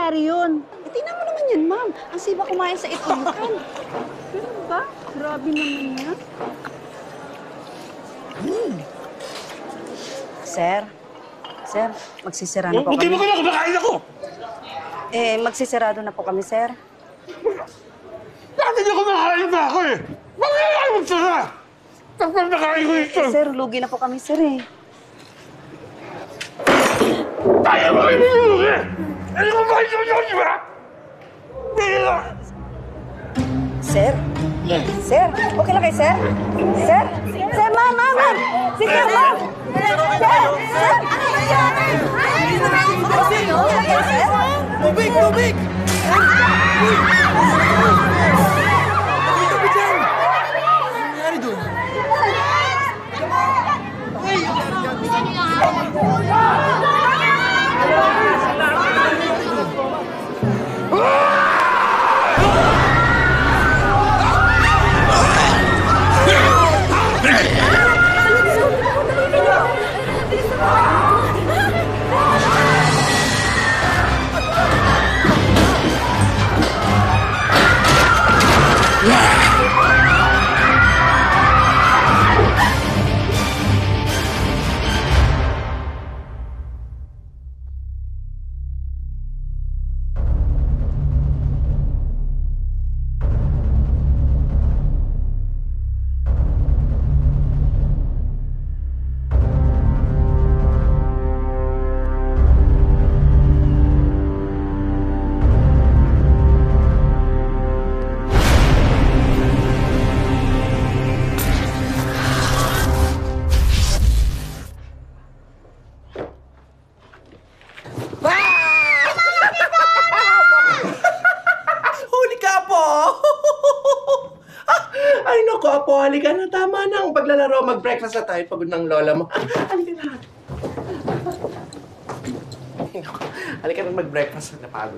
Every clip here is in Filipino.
nangyari yun? Eh, tingnan mo naman yan, ma'am. Ang siba kumain sa itulokan. Ganun ba? Grabe naman yan. Sir? Sir, magsisira na po kami. Hindi mo ka na, kumakain ako! Eh, magsisirado na po kami, sir. Dati niyo kumakain na ako eh! Bakit ayaw magsara? Tapos nakain ko ito! Eh, sir, lugi na po kami, sir eh. Tayo mo kayo nilulugi! Hindi ko ba ito yun, di ba? Sir? Sir? Okay lang kayo, sir? Sir? Sir, ma'am, ma'am, ma'am! Sige, ma'am! Sir! Sir! Ano nangyari? Tubig! Tubig! Halika na, tama na. Ang paglalaro, mag-breakfast na tayo. Pagod ng lola mo. Halika na. Halika na mag-breakfast. Napagod.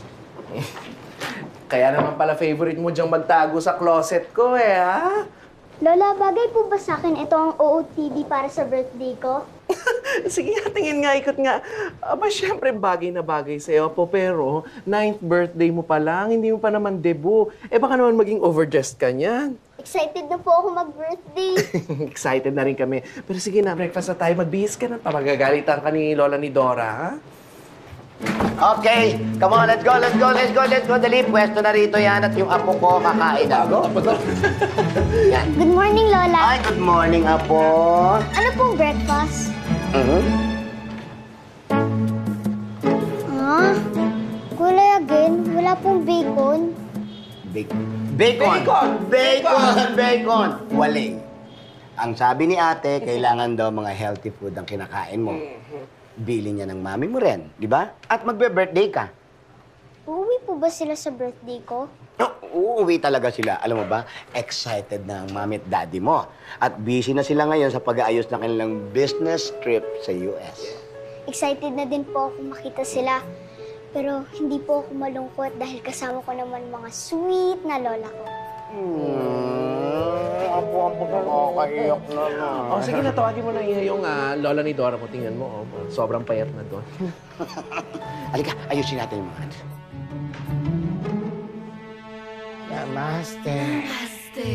Kaya naman pala favorite mo diyang magtago sa closet ko eh, ha? Lola, bagay po ba sa akin ito ang OOTD para sa birthday ko? Sige nga, tingin nga, ikot nga. Aba, syempre bagay na bagay sa'yo po, pero 9th birthday mo pa lang, hindi mo pa naman debut. Eh baka naman maging overdressed ka niyan. Excited na po ako mag-birthday. Excited na rin kami. Pero sige na, breakfast na tayo. Magbihis ka na. Papagagalitan ka ni Lola ni Dora, ha? Okay, come on, let's go, let's go, let's go, let's go. Dali, pwesto na rito yan at yung apo ko kakain na. Yan. Good morning, Lola. Ay, good morning, apo. Ano pong breakfast? Kulay again. Wala pong bacon. Bacon! Waling. Ang sabi ni ate, kailangan daw mga healthy food ang kinakain mo. Bili niya ng mami mo rin, di ba? At magbe-birthday ka. Uuwi po ba sila sa birthday ko? Uuwi talaga sila. Alam mo ba, excited na ang mami at daddy mo. At busy na sila ngayon sa pag-aayos ng kanilang business trip sa US. Excited na din po ako makita sila. Pero hindi po ako malungkot dahil kasama ko naman mga sweet na lola ko. Apo, nakakaiyak na na. Oh, sige na, tawagin mo na yung Lola ni Dora mo. Tingnan mo, sobrang payat na doon. Halika, ayusin natin yung mga ads. Namaste. Namaste.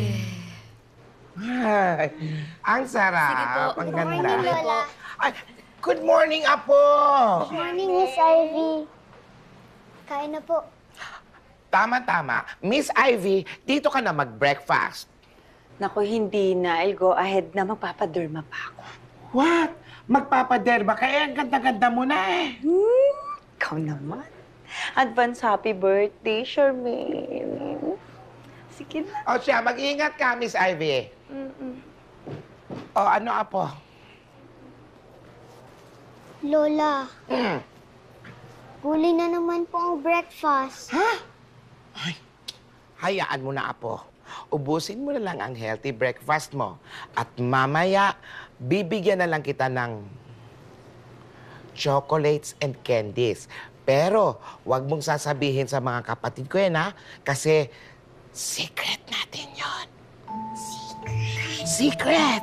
Ay, ang sarap. Sige po. Ang Good ganda. morning, Lola. Ay, good morning, Apo. Good morning, Miss Ivy. Kain na po. Tama-tama. Miss Ivy, dito ka na mag-breakfast. Naku, hindi na. I'll go ahead na. Magpapaderma pa ako. What? Magpapaderma? Kaya ang ganda-ganda mo na eh. Ikaw naman. Advance happy birthday, Charmaine. Sige na. O siya, mag-ingat ka, Miss Ivy. O ano, Apo? Lola, huli na naman po ang breakfast. Ha? Ay, hayaan mo na, Apo. Ubusin mo na lang ang healthy breakfast mo. At mamaya, bibigyan na lang kita ng chocolates and candies. Pero, wag mong sasabihin sa mga kapatid ko yan, ha? Kasi, secret natin yon. Secret!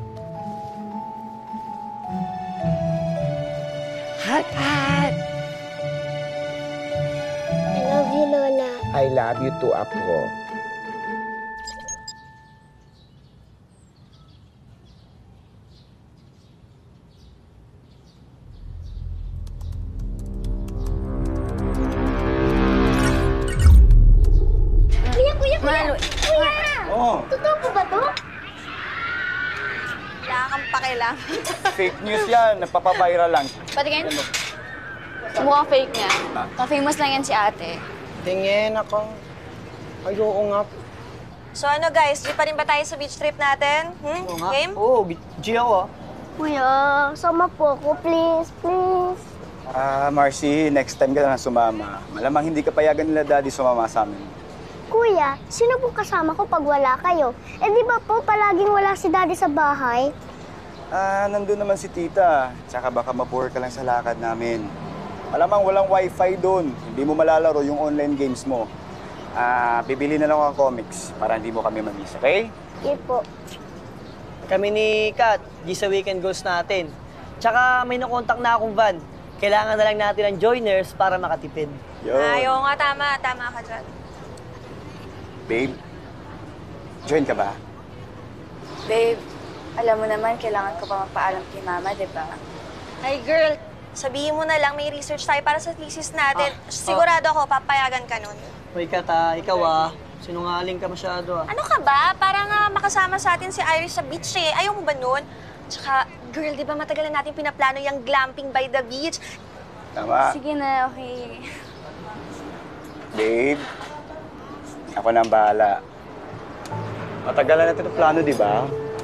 Heart, heart! I love you too, Apo. Kuya! Oo. Totoo po ba to? Wala kang pakialam. Fake news yan. Nagpapaviral lang. Patingin. Mukhang fake niya. Pa-famous lang yan si ate. Tingin ako. Ayoko nga. So ano guys, di pa rin ba tayo sa beach trip natin? Game? Oo, G ako. Kuya, sama po ako, please, please. Marcy, next time ka na sumama. Malamang hindi ka payagan nila daddy sumama sa amin. Kuya, sino po kasama ko pag wala kayo? Eh di ba po palaging wala si daddy sa bahay? Nandun naman si tita. Tsaka baka mabore ka lang sa lakad namin. Malamang walang wifi doon. Hindi mo malalaro yung online games mo. Bibili na lang ako ng comics para hindi mo kami mamiss, okay? Sige po. Kami ni Kat, di sa weekend goals natin. Tsaka may nakontak na akong van. Kailangan na lang natin ng joiners para makatipid. Ayaw nga, tama ka dyan. Babe, join ka ba? Babe, alam mo naman, kailangan ko pa mapaalam kay mama, di ba? Ay girl, sabihin mo na lang may research tayo para sa thesis natin. Sigurado ako, papayagan ka nun. Hoy Kat, ikaw sinungaling ka masyado Ano ka ba? Para nga makasama sa atin si Iris sa beach eh. Ayaw mo ba nun? Tsaka, girl, di ba matagal na natin pinaplano yung glamping by the beach? Tama. Sige na, okay. Babe, ako na ang bahala. Matagal na natin ang plano, di ba?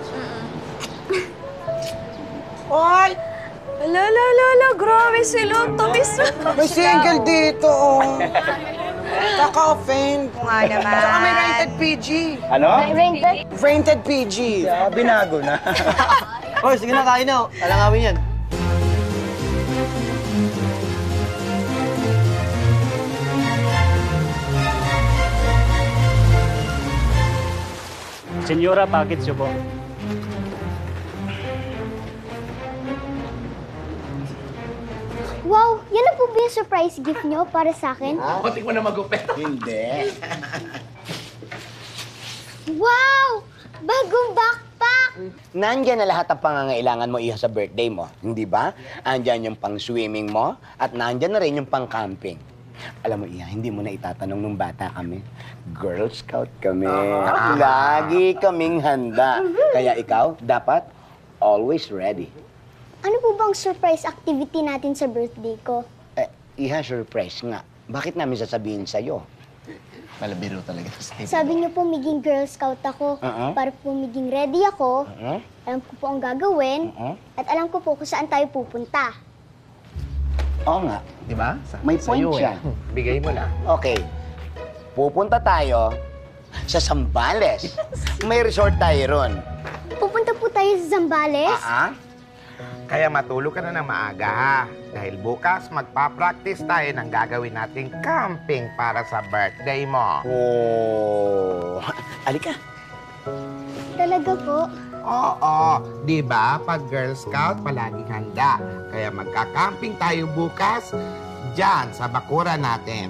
Ay! Ala, grabe sila. Tumis. May single dito, oh. Kaka-offend. Nga naman. Saka may rated PG. Ano? Rated PG. Binago na. Hoy, sige na, kain na. Alangawin yan. Senyora, package nyo po. Wow, yan na po ba yung surprise gift nyo para sa akin? Kunti mo na magupit. Hindi. Wow! Bagong backpack! Nandyan na lahat ang pangangailangan mo iha sa birthday mo, hindi ba? Andyan yung pang-swimming mo at nandyan na rin yung pang-camping. Alam mo, Iha, hindi mo na itatanong nung bata kami. Girl Scout kami. Lagi kaming handa. Kaya ikaw, dapat always ready. Ano po bang surprise activity natin sa birthday ko? Iha, surprise nga. Bakit namin sasabihin sa'yo? Malabiro talaga. Sabi niyo po maging Girl Scout ako. Para po maging ready ako. Alam ko po ang gagawin. At alam ko po kung saan tayo pupunta. Oo nga. Di ba? May point siya. Bigay mo na. Okay. Pupunta tayo sa Zambales. May resort tayo ron. Pupunta po tayo sa Zambales? Kaya matulog ka na ng maaga, ha? Dahil bukas, magpa-practice tayo ng gagawin nating camping para sa birthday mo. Oh. Alika. Talaga po? Oo. Di ba? Pag Girl Scout, palaging handa. Kaya magka-camping tayo bukas dyan sa bakura natin.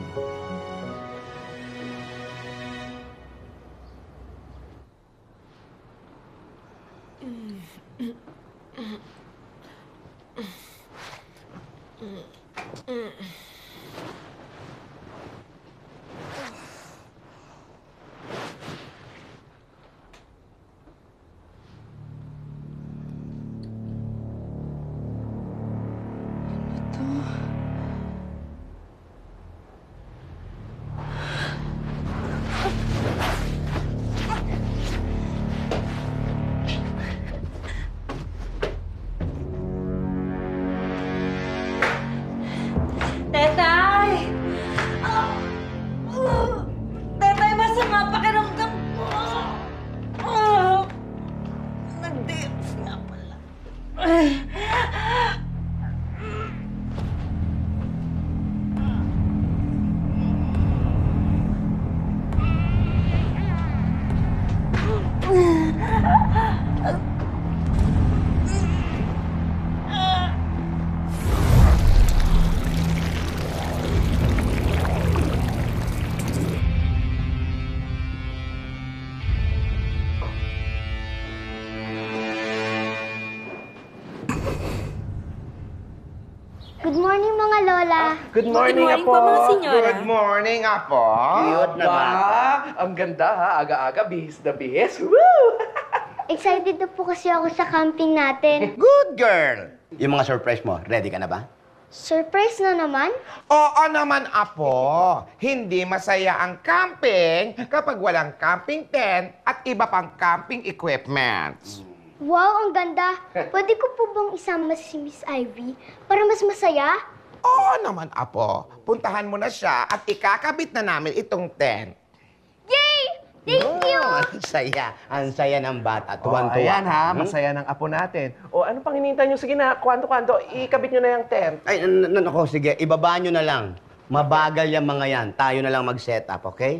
Lola. Good morning, morning Apo. po, mga senyora. Good morning, Apo. Cute naman. Ang ganda ha. Aga-aga, bihis na bihis. Woo! Excited na po kasi ako sa camping natin. Good girl! Yung mga surprise mo, ready ka na ba? Surprise na naman? Oo naman, Apo. Hindi masaya ang camping kapag walang camping tent at iba pang camping equipment. Wow, ang ganda. Pwede ko po bang isama si Miss Ivy para mas masaya? Oo naman, Apo. Puntahan mo na siya at ikakabit na namin itong tent. Yay! Thank you! Ang saya ng bata. Oh, Tuwan-tuwa. ayan ha, masaya ng Apo natin. O ano pang hinihintay nyo? Sige na, kwanto-kwanto, ikabit nyo na yung tent. Ay, nako, sige. Ibaba nyo na lang. Mabagal yung mga yan. Tayo na lang mag-set up, okay?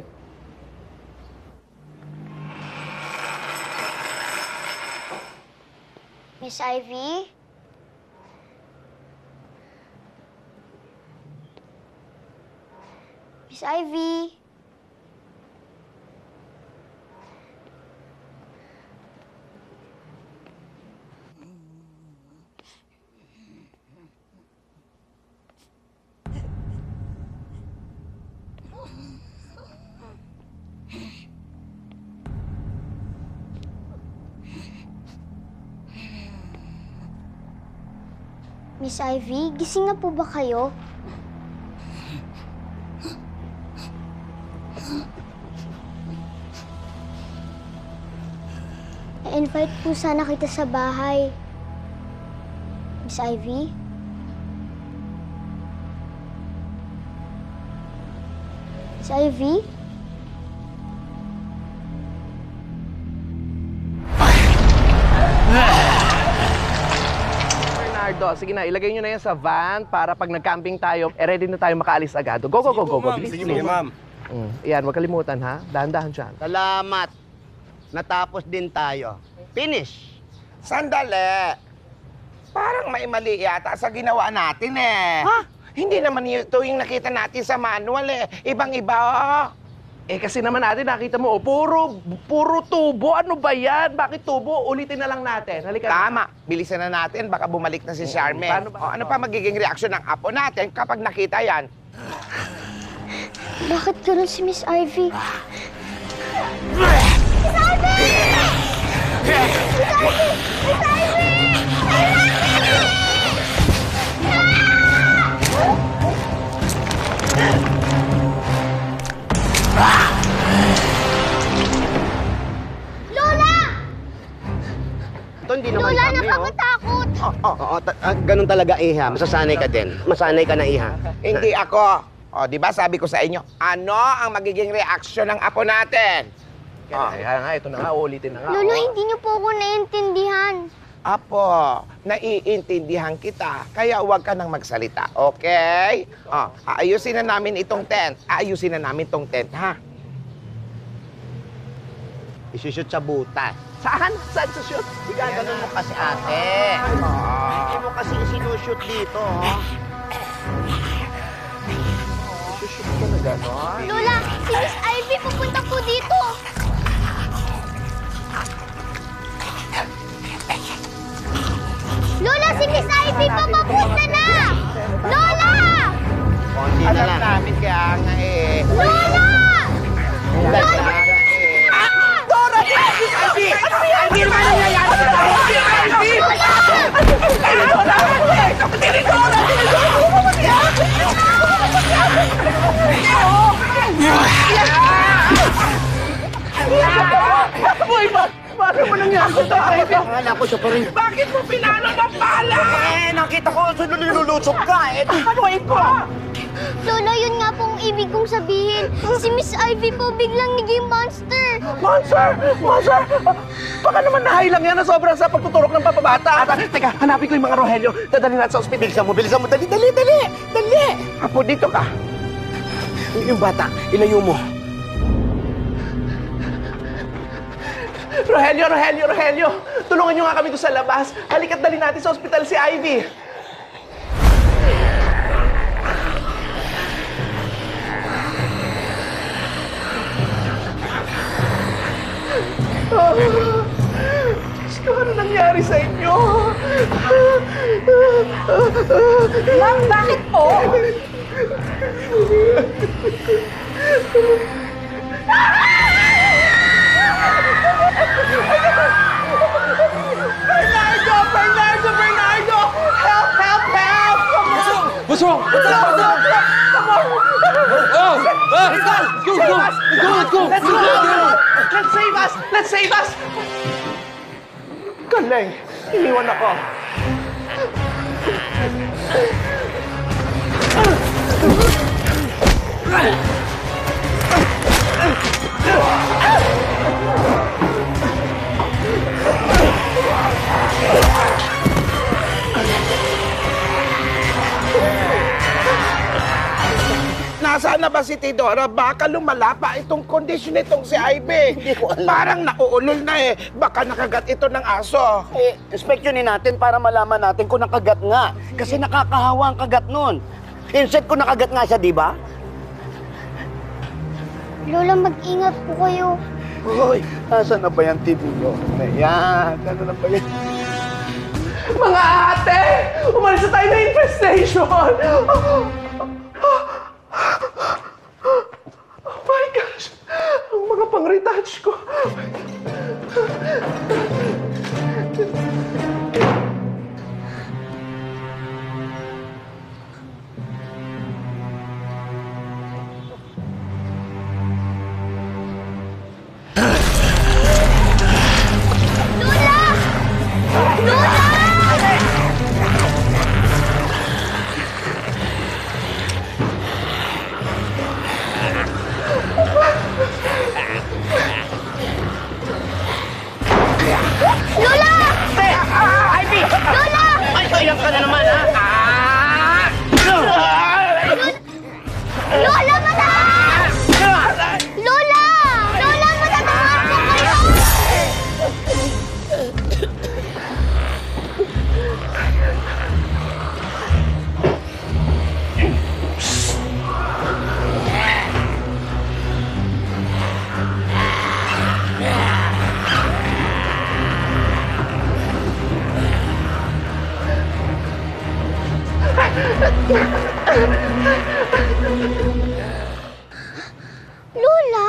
Miss Ivy? Miss Ivy? Miss Ivy, gising na po ba kayo? I-invite po sana kita sa bahay. Miss Ivy? Miss Ivy? Bernardo, sige na, ilagay nyo na yan sa van para pag nag-camping tayo, ready na tayo makaalis agad. Go, go, go, go, go. Bilis, bilis. ma'am. Yan, huwag kalimutan ha. Dahan-dahan dyan. Salamat. Natapos din tayo. Finish. Sandali. Parang may mali yata sa ginawa natin eh. Ha? Hindi naman ito yung nakita natin sa manual eh. Ibang-iba oh. Eh kasi naman natin nakita mo, puro tubo. Ano ba yan? Bakit tubo? Ulitin na lang natin. Halika na. Tama. Bilisan na natin. Baka bumalik na si Charme. Paano ba? O, ano pa magiging reaksyon ng apo natin kapag nakita yan? Bakit ganun si Miss Ivy? Lola! Ito hindi naman Lola, kami, nakakatakot! Oo, ganun talaga, Iha. Masasanay ka din. Masanay ka na, Iha. Hindi ako. O, di ba sabi ko sa inyo, ano ang magiging reaksyon ng apo natin? Kaya nga, ito na nga, ulitin na nga. Lolo, oh. hindi niyo po ako naiintindihan. Apo, naiintindihan kita, kaya huwag ka nang magsalita, okay? Aayusin na namin itong tent. Aayusin na namin itong tent, ha? Isushoot sa butas. Saan? Saan sa shoot? Gaganon mo kasi, ate. Hindi mo kasi sinushoot dito, oh. Shoot ka na gano'n? Lola, si Miss Ivy pupunta po dito. Lola, si Miss Ivy papapunta na! Lola! Konti na Alam lang. namin kaya nga eh. Lola! Lola! Dora! Ivy! Ivy! Ano nangyayari sa Ivy? Ivy! Lola! Kapatid ni Dora! Boy, paano mo nangyari sa Ivy? Akala ko siya pa rin. Bakit mo pinalo ng pala? Nakita ko, nilulutsog ka. Panuin ko! Lola, yun nga pong ibig kong sabihin. Si Miss Ivy po biglang naging monster. Monster! Monster! Baka naman nahay lang yan na sobrang sa pagtuturok ng papabata. Teka, hanapin ko yung mga Rogelio. Dadalhin natin sa ospital. Bilisan mo. Dali, dali, dali. Dali. Apo, dito ka. Yung bata, ilayo mo. Rogelio! Tulungan nyo nga kami doon sa labas. Halika't dali natin sa ospital si Ivy. Diyos ko, ano nangyari sa inyo? Ma'am, bakit Oo. Bernardo! Bernardo! Bernardo! Help! Help! Help! What's wrong? What's up? What's up? Come on! Oh! Let's go! Let's go! Let's go! Let's save us! Let's save us! Galing! Iniwan ako. Nasaan na ba si Tidora? Baka lumala pa itong kondisyon nitong si Ivy. Hindi ko alam. Parang nauulol na eh. Baka nakagat ito ng aso. Inspeksyonin natin para malaman natin kung nakagat nga. Kasi nakakahawa ang kagat nun. Inset ko nakagat nga siya, di ba? Lola, mag-ingat po kayo. Hoy, nasaan na ba yung TV nyo? Ayan, ano na ba yan? Mga ate! Umalis na tayo na infestation! Oh my gosh! Ang mga pang-retouch ko! Ayan ka na naman, ha? Lola, mataas! Lola! Lola, mataas po kayo! Lola!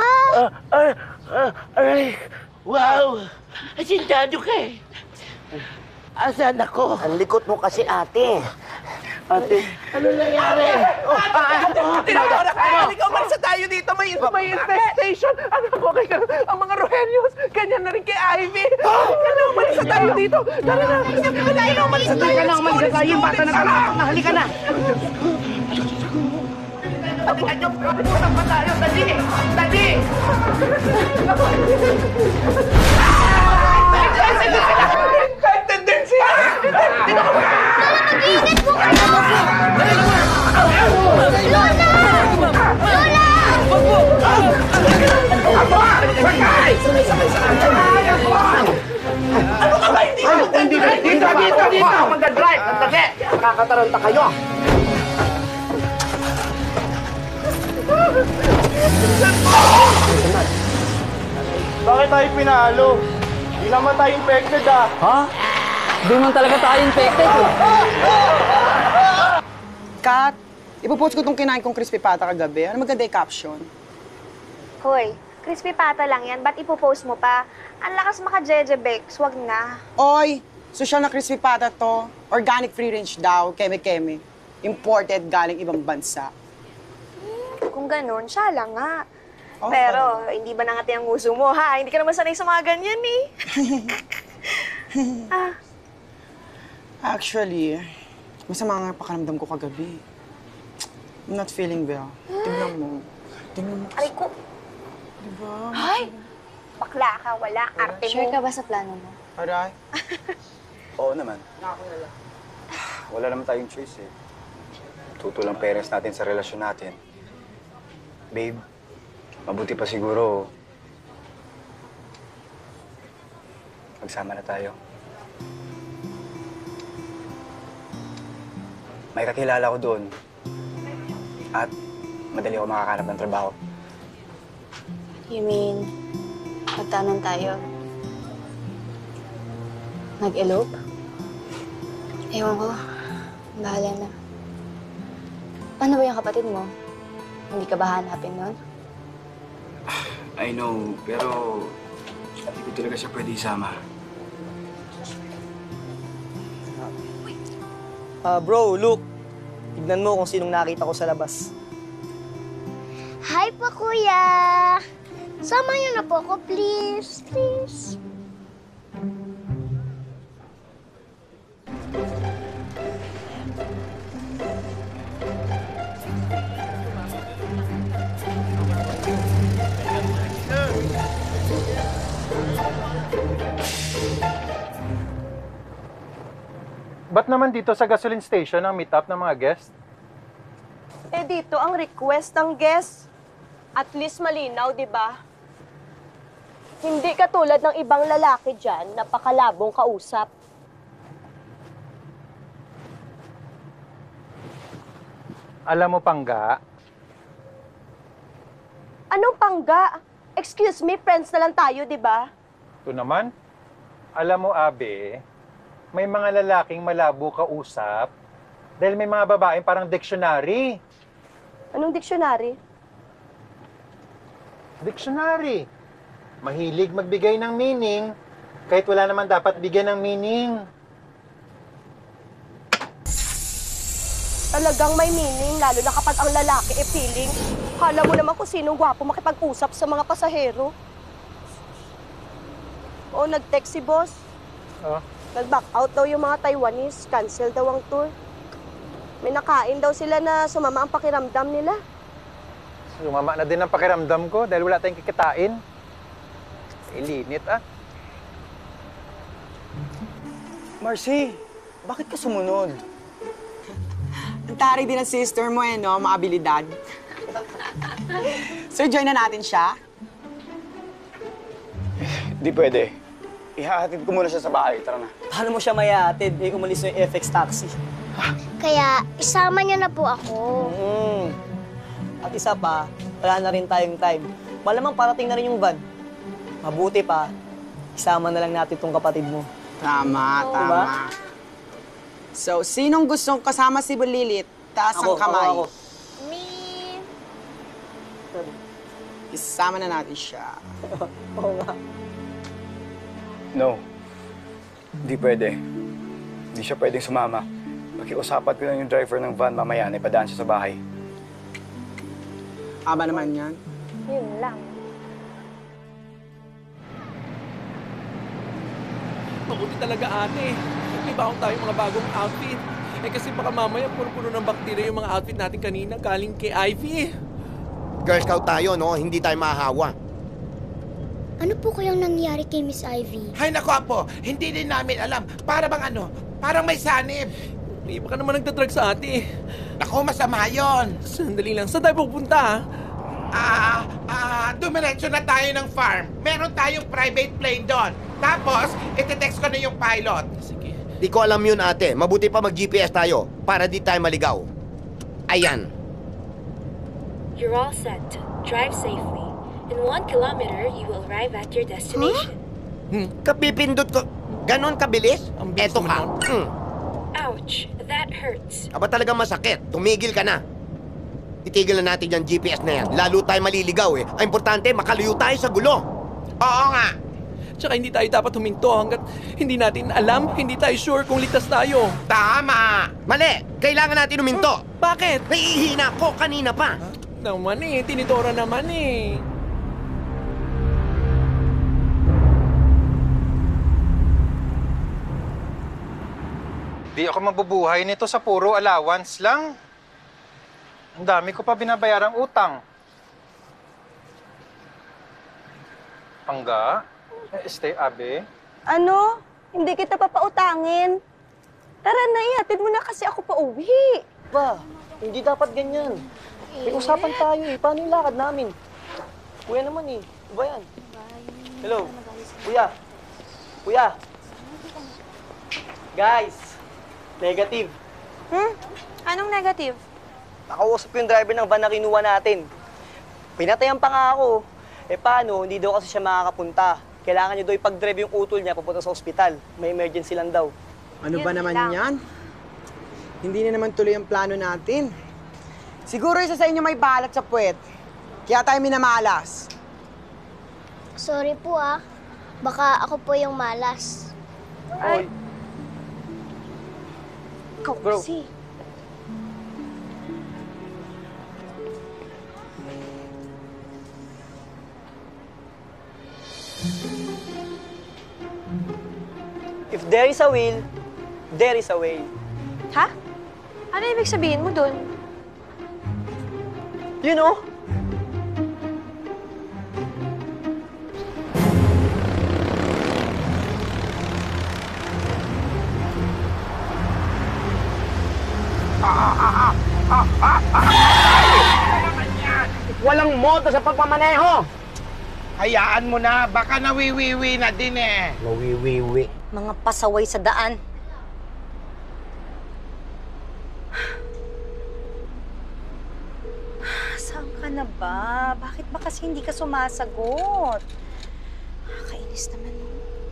Aray! Wow! Asintado ka eh. Asan ako? Ang likot mo kasi, ate. Ate. Ano nangyari? Tinadora! Halika, umalis na tayo dito! May infestation! Anak ko, kay ang mga Rohelios, ganyan na rin kay Ivy! Halika, umalis na tayo dito! Tara na! Halika, umalis na tayo! Halika na, umalis na tayo. Yung bata na halika na. Halika nyo! Pumunta pa tayo! Dali! Dali! Infected din siya! Mag-iingat po kayo! Lola! Lola! Ano ka ba? Hindi ka! Dito! Mag-drive! Nagdagi! Nakakataranta kayo. Bakit tayo pinalo? Hindi naman tayo infected ah. Ha? Di man talaga tayo infected. Kat, ipopost ko itong kinain kong crispy pata kagabi. Ano maganda yung caption? Hoy, crispy pata lang yan. Ba't ipopost mo pa? Ang lakas maka-jejebex. Wag na. Oy, social na crispy pata to. Organic free range daw, keme-keme. Imported galing ibang bansa. Kung ganun, siya lang nga. Oh, Pero, hindi ba nangati ang uso mo, ha? Hindi ka naman sanay sa mga ganyan, eh. Actually, masama nga pakiramdam ko kagabi. I'm not feeling well. Tignan mo. Tignan mo. Aray ko. Diba? Ay! Bakla ka, wala. Arte mo. Sure ka ba sa plano mo? Aray. Oo naman. Wala naman tayong choice eh. Tutulang parents natin sa relasyon natin. Babe, mabuti pa siguro magsama na tayo. May kakilala ko doon. At madali ako makakanap ng trabaho. You mean, magtanan tayo? Mag-elope? Ewan ko. Bahala na. Paano ba yung kapatid mo? Hindi ka ba hanapin nun? I know, pero hindi ko talaga siya pwede isama. Bro, look. Tignan mo kung sinong nakita ko sa labas. Hi po, kuya! Sama niyo na po ako, please. Please. Ba't naman dito sa gasoline station ang meet-up ng mga guest? Eh dito ang request ng guest. At least malinaw, di ba? Hindi katulad ng ibang lalaki dyan, napakalabong kausap. Alam mo, Pangga, Anong pangga? Excuse me, friends na lang tayo, di ba? ito naman, alam mo, Abe, may mga lalaking malabo kausap dahil may mga babaeng parang dictionary. Anong dictionary? Dictionary. Mahilig magbigay ng meaning kahit wala naman dapat bigyan ng meaning. Talagang may meaning, lalo na kapag ang lalaki e feeling. Kala mo naman kung sinong gwapo makipag-usap sa mga pasahero. Oo, nag-text si boss. Oh. Nag-back out daw yung mga Taiwanese. Cancel daw ang tour. May nakain daw sila na sumama ang pakiramdam nila. Sumama na din ang pakiramdam ko dahil wala tayong kikitain. Ilinit, ah. Marcy, bakit ka sumunod? Ang taray din ang sister mo eh, no? Mga abilidad. Sir, join na natin siya. Di pwede. Ihahatid ko muna siya sa bahay. Tara na. Paano mo siya mayahatid? Eh, umalis na yung FX taxi. Kaya, isama niyo na po ako. At isa pa, wala na rin tayong time. Malamang parating na rin yung van. Mabuti pa, isama na lang natin tong kapatid mo. Tama, tama. Diba? So, sinong gustong kasama si Bulilit? Taas ang kamay. Ako. Me. Isama na natin siya. Oo nga. No. Hindi pwede. Hindi siya pwedeng sumama. Pakiusapan ko lang yung driver ng van mamaya na ipadaan siya sa bahay. Aba naman yan. Yun lang. Mabuti talaga, ate. May baon tayo mga bagong outfit. Eh kasi baka mamaya puro-puro ng bakterya yung mga outfit natin kanina galing kay Ivy. Girl Scout tayo, no? Hindi tayo mahahawa. Ano po kayang nangyari kay Miss Ivy? Hay nako, Apo, hindi din namin alam. Para bang ano, parang may sanib. Eh, baka naman nagdadrag sa ate. Naku, masama yun. Sandali lang. Saan tayo pupunta, Dumiretso na tayo ng farm. Meron tayong private plane doon. Tapos, iti-text ko na yung pilot. Sige. Di ko alam yun, ate. Mabuti pa mag-GPS tayo para di tayo maligaw. Ayan. You're all set. Drive safely. In 1 kilometer, you will arrive at your destination. Kapipindot ko. Ganon kabilis? Ang bilis Eto ka. naman. Ouch, that hurts. Aba talaga masakit. Tumigil ka na. Itigil na natin yung GPS na yan. Lalo tayo maliligaw eh. Ang importante, makaluyo tayo sa gulo. Oo nga. Tsaka hindi tayo dapat huminto hanggat hindi natin alam, hindi tayo sure kung ligtas tayo. Tama. Mali! Kailangan natin uminto. Bakit? Nahihina ko kanina pa. Naman eh, tinidora naman eh. Di ako mabubuhay nito sa puro allowance lang. Ang dami ko pa binabayarang utang. Pangga? Stay, Abe? Ano? Hindi kita papautangin. Tara na, ihatid mo na kasi ako pa uwi. Ba, hindi dapat ganyan. May usapan tayo eh. Paano yung lakad namin? Kuya naman eh. Ano ba yan? Hello? Kuya? Kuya? Guys, negative. Anong negative? Nakausap ko yung driver ng van na kinuha natin. Pinatayan pa nga ako. Eh paano, hindi daw kasi siya makakapunta. Kailangan niya daw ipag-drive yung utol niya papunta sa ospital. May emergency lang daw. Ano ba naman yan? Hindi na naman tuloy ang plano natin. Siguro isa sa inyo may balat sa puwet. Kaya tayo minamalas. Sorry po ah. Baka ako po yung malas. Ay. Ikaw Bro. kasi. If there is a will, there is a way. Ha? Ano ibig sabihin mo dun? You know? Walang moto sa pagmamaneho! Hayaan mo na, baka nawiwiwi na din eh. Mawiwiwi. Mga pasaway sa daan. Saan ka na ba? Bakit ba kasi hindi ka sumasagot? Kainis naman mo.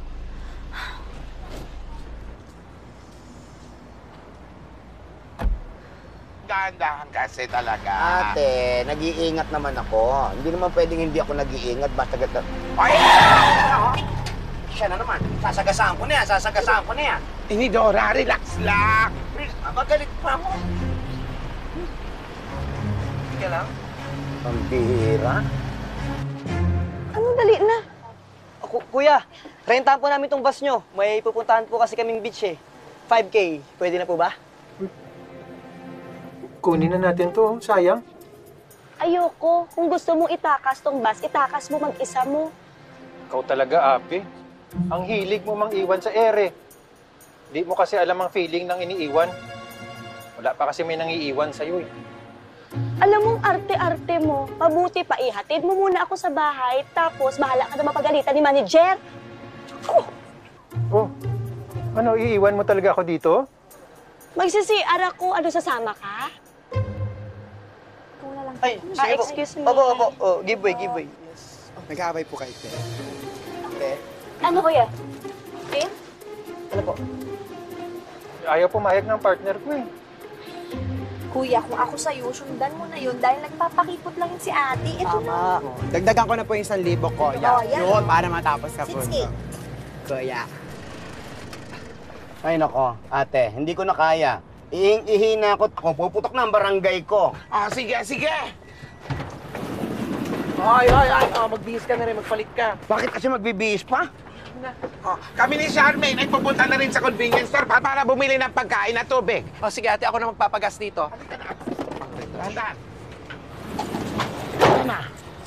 Dahan-dahan kasi talaga. Ate, nag-iingat naman ako. Hindi naman pwedeng hindi ako nag-iingat basta gata... Ay! Siya na naman. Sasagasaan ko na yan. Sasagasaan ko na yan. Inidora, relax lang. Please, magalit pa mo. Sige lang. Ang bihira. Ano, dali na. Kuya, rentahan po namin tong bus nyo. May pupuntahan po kasi kaming beach eh. 5K. Pwede na po ba? Kunin na natin to, sayang. Ayoko. Kung gusto mong itakas tong bus, itakas mo mag-isa mo. Ikaw talaga, Abe. Ang hilig mo mang iwan sa ere. Di mo kasi alam ang feeling ng iniiwan. Wala pa kasi may nangiiwan sa'yo eh. Alam mong arte-arte mo. Mabuti pa ihatid mo muna ako sa bahay, tapos bahala ka na mapagalitan ni manager. Oh, ano, iiwan mo talaga ako dito? Magsisiar ako. Ano, sasama ka? Ay, sige po. Excuse me. Opo. Oh, give way. Yes. Nag-aabay po kayo, te. Te. Ano, kuya? Eh? Ano po? Ayaw pumayag ng partner ko eh. Kuya, kung ako sa'yo, sundan mo na yun dahil nagpapakipot lang yun si ate. Ito na. Dagdagan ko na po yung 1,000 ko. Oh, yan. Yun, para matapos ka po. 6K. Kuya. Ay nako, ate, hindi ko na kaya. Ihing-ihi na ako. Puputok na ang barangay ko. Oh, sige. Ay. Oh, magbihis ka na rin, magpalit ka. Bakit kasi magbibihis pa? Oh, kami ni Charmaine ay pupunta na rin sa convenience store para bumili ng pagkain at tubig. O sige, ate, ako na magpapagas dito. Dahan-dahan. Ano na?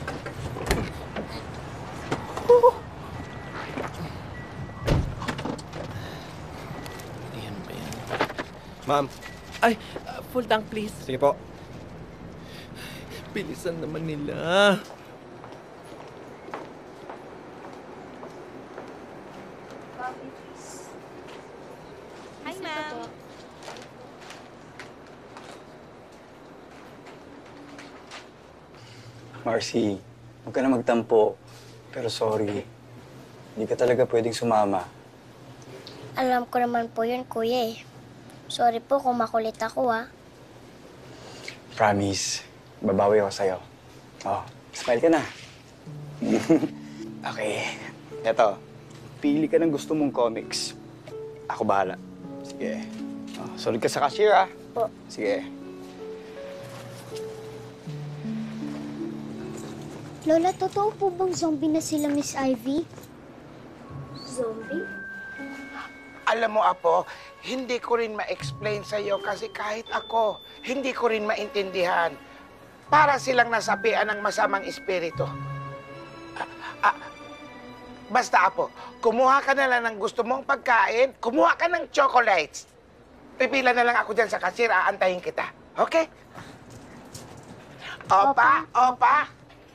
Ma'am. Ay, full tank please. Sige po. Bilisan naman nila. Hi, ma'am. Marcy, huwag ka na magtampo. Pero sorry, hindi ka talaga pwedeng sumama. Alam ko naman po yun, kuya eh. Sorry po kung makulit ako ah. Promise, babawi ako sa'yo. Oh, smile ka na. Okay, eto. Pili ka ng gusto mong comics. Ako bahala. Sige. Oh, solid ka sa cashier, ah. Po. Sige. Lola, totoo po bang zombie na sila, Miss Ivy? Zombie? Alam mo, Apo, hindi ko rin ma-explain sa'yo kasi kahit ako, hindi ko rin maintindihan. Para silang nasapian ng masamang espiritu. Basta, Apo, kumuha ka na lang ng gusto mong pagkain, kumuha ka ng chocolates. Pipila na lang ako dyan sa cashier, aantayin kita. Okay? Opa.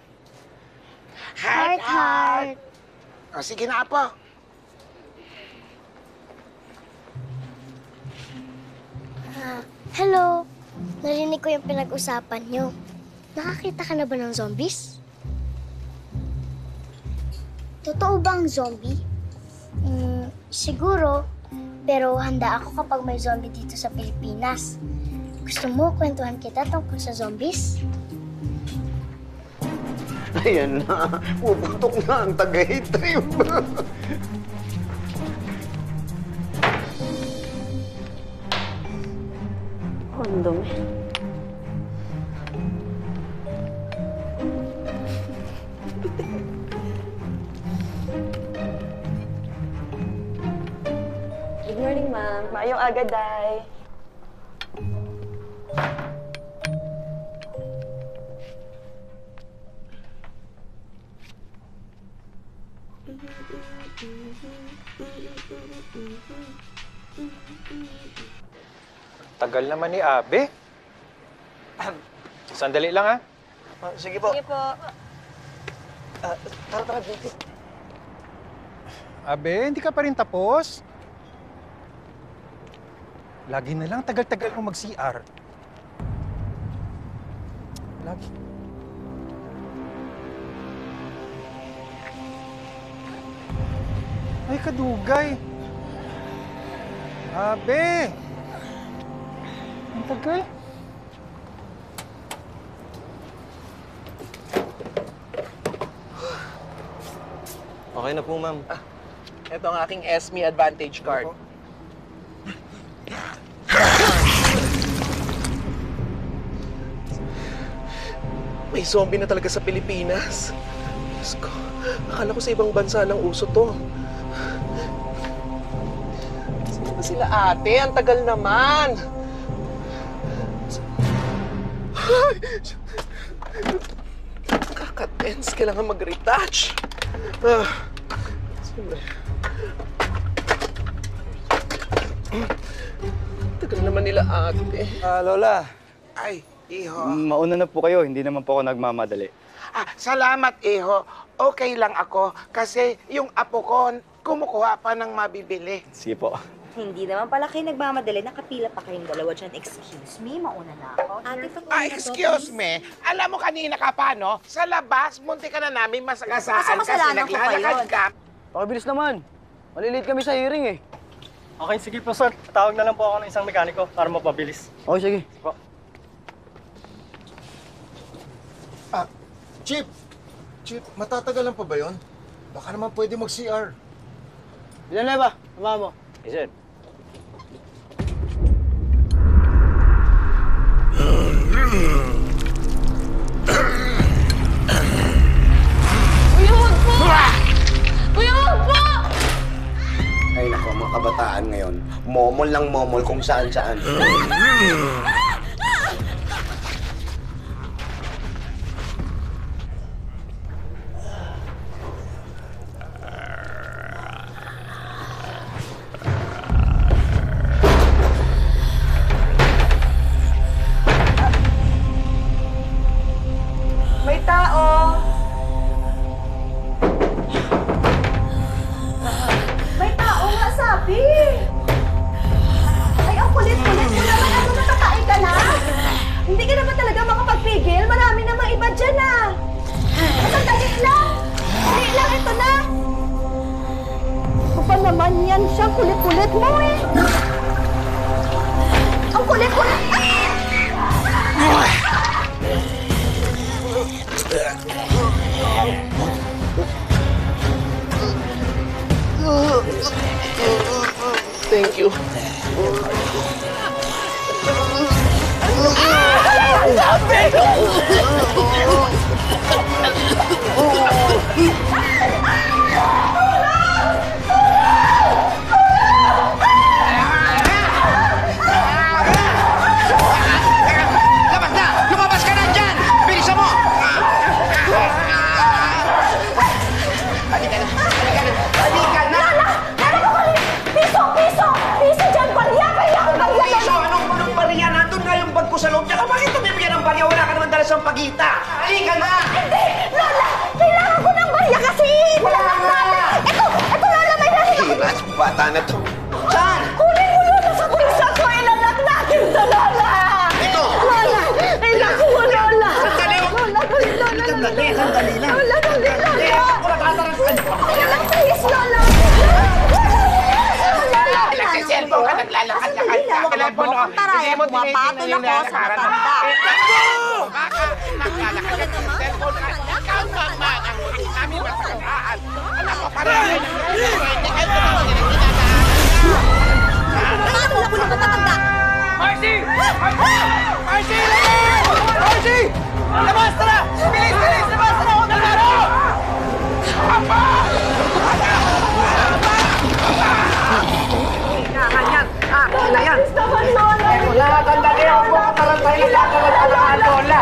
Heart. O, sige na, Apo. Hello. Narinig ko yung pinag-usapan nyo. Nakakita ka na ba ng zombies? Totoo ba ang zombie? Siguro. Pero handa ako kapag may zombie dito sa Pilipinas. Gusto mo kwentuhan kita tungkol sa zombies? Ayan na, puputok na ang Tagay trip. Kondom. Good morning, ma'am. Maayong aga, Day. Tagal naman ni Abe. Sandali lang, ha? Sige po. Sige po. Tara, dito. Abe, hindi ka pa rin tapos? Lagi na lang tagal-tagal mo mag-CR. Lagi. Ay, kadugay. Abe! Ang tagal. Okay na po, ma'am. Ito ang aking SME Advantage card. May zombie na talaga sa Pilipinas. Diyos ko, akala ko sa ibang bansa lang uso to. Sino ba sila ate? Ang tagal naman. Ay! Kaka-tense. Kailangan mag-retouch. Sino ba? Tagal naman nila ate. Lola. Ay, iho. Mauna na po kayo. Hindi naman po ako nagmamadali. Salamat, iho. Okay lang ako kasi yung apo ko kumukuha pa ng mabibili. Sige po. Hindi naman pala kayo nagmamadali. Nakapila pa kayong dalawa dyan. Excuse me, mauna na ako. Excuse me. Alam mo kanina ka pa, no? Sa labas, munti ka na namin masagasaan kasi naglalakad ka. Pakabilis naman. Malilate kami sa hearing eh. Okay, sige po sir. Tawag na lang po ako ng isang mekaniko para mapabilis. Okay, sige. Po. Chief, matatagalan pa ba yun? Baka naman pwede mag-CR. Ilan na ba? Tama mo. Yes, sir. Kuya, wag po! Kuya, wag po! Ay nako, mga kabataan ngayon. Momol lang momol kung saan-saan. May tao! May tao nga, sabi! Ay, ang kulit-kulit mo naman. Ano, nakakain ka na? Hindi ka na ba talaga makapagpigil? Marami namang iba dyan, ah! Sandali lang! Sandali lang, ito na! Ano ba naman yan? Siya, kulit-kulit mo, eh! Ang kulit-kulit! Thank you. Labas na! Lumabas ka na dyan! Bilisan mo! Halika na! Halika na! Halika na! Piso! Piso! Piso dyan! Barya! Barya! Barya! Piso! Anong bariya? Nandun nga yung bag ko sa loob. Tsaka bakit tumibigyan ng barya? Wala ka naman dala sa pagita. Halika na! Hindi! Lola! Kailangan ko ng barya kasi! Ilalak natin! Ito! Ito, Lola! May lalak ako! Hilas, bata na to. Saan? Kunin mo, Lola! Sa piso ko! Ilalak natin ito, Lola! Ito! Lola! Ilalak mo, Lola! Sandali! Lola! Dali, Lola! Sandali! Sandali lang! Lola! Dali, Lola! Ako natatarang! Lola, please, Lola! Nagsiselfon ka, naglalakad-lakad ka. Alam mo, telepono. ang taraya, Hindi mo pumapatol tinitingnan ako yung sa lalakaran. matanda. Baka naglalakad ka ng cellphone ka. Ikaw naman ang muling namin masagaan. Alam mo, parang hindi kayo tumawag ng kinadaan. Alam mo na matanda! Marcy! Marcy! Marcy! Labas na! Bilis! Bilis! Labas na! Huwag na laro! Papa! Yan! Lola yan! Wala, tanda kayo. Huwag mo katarantay na lakawal ka lang, Lola.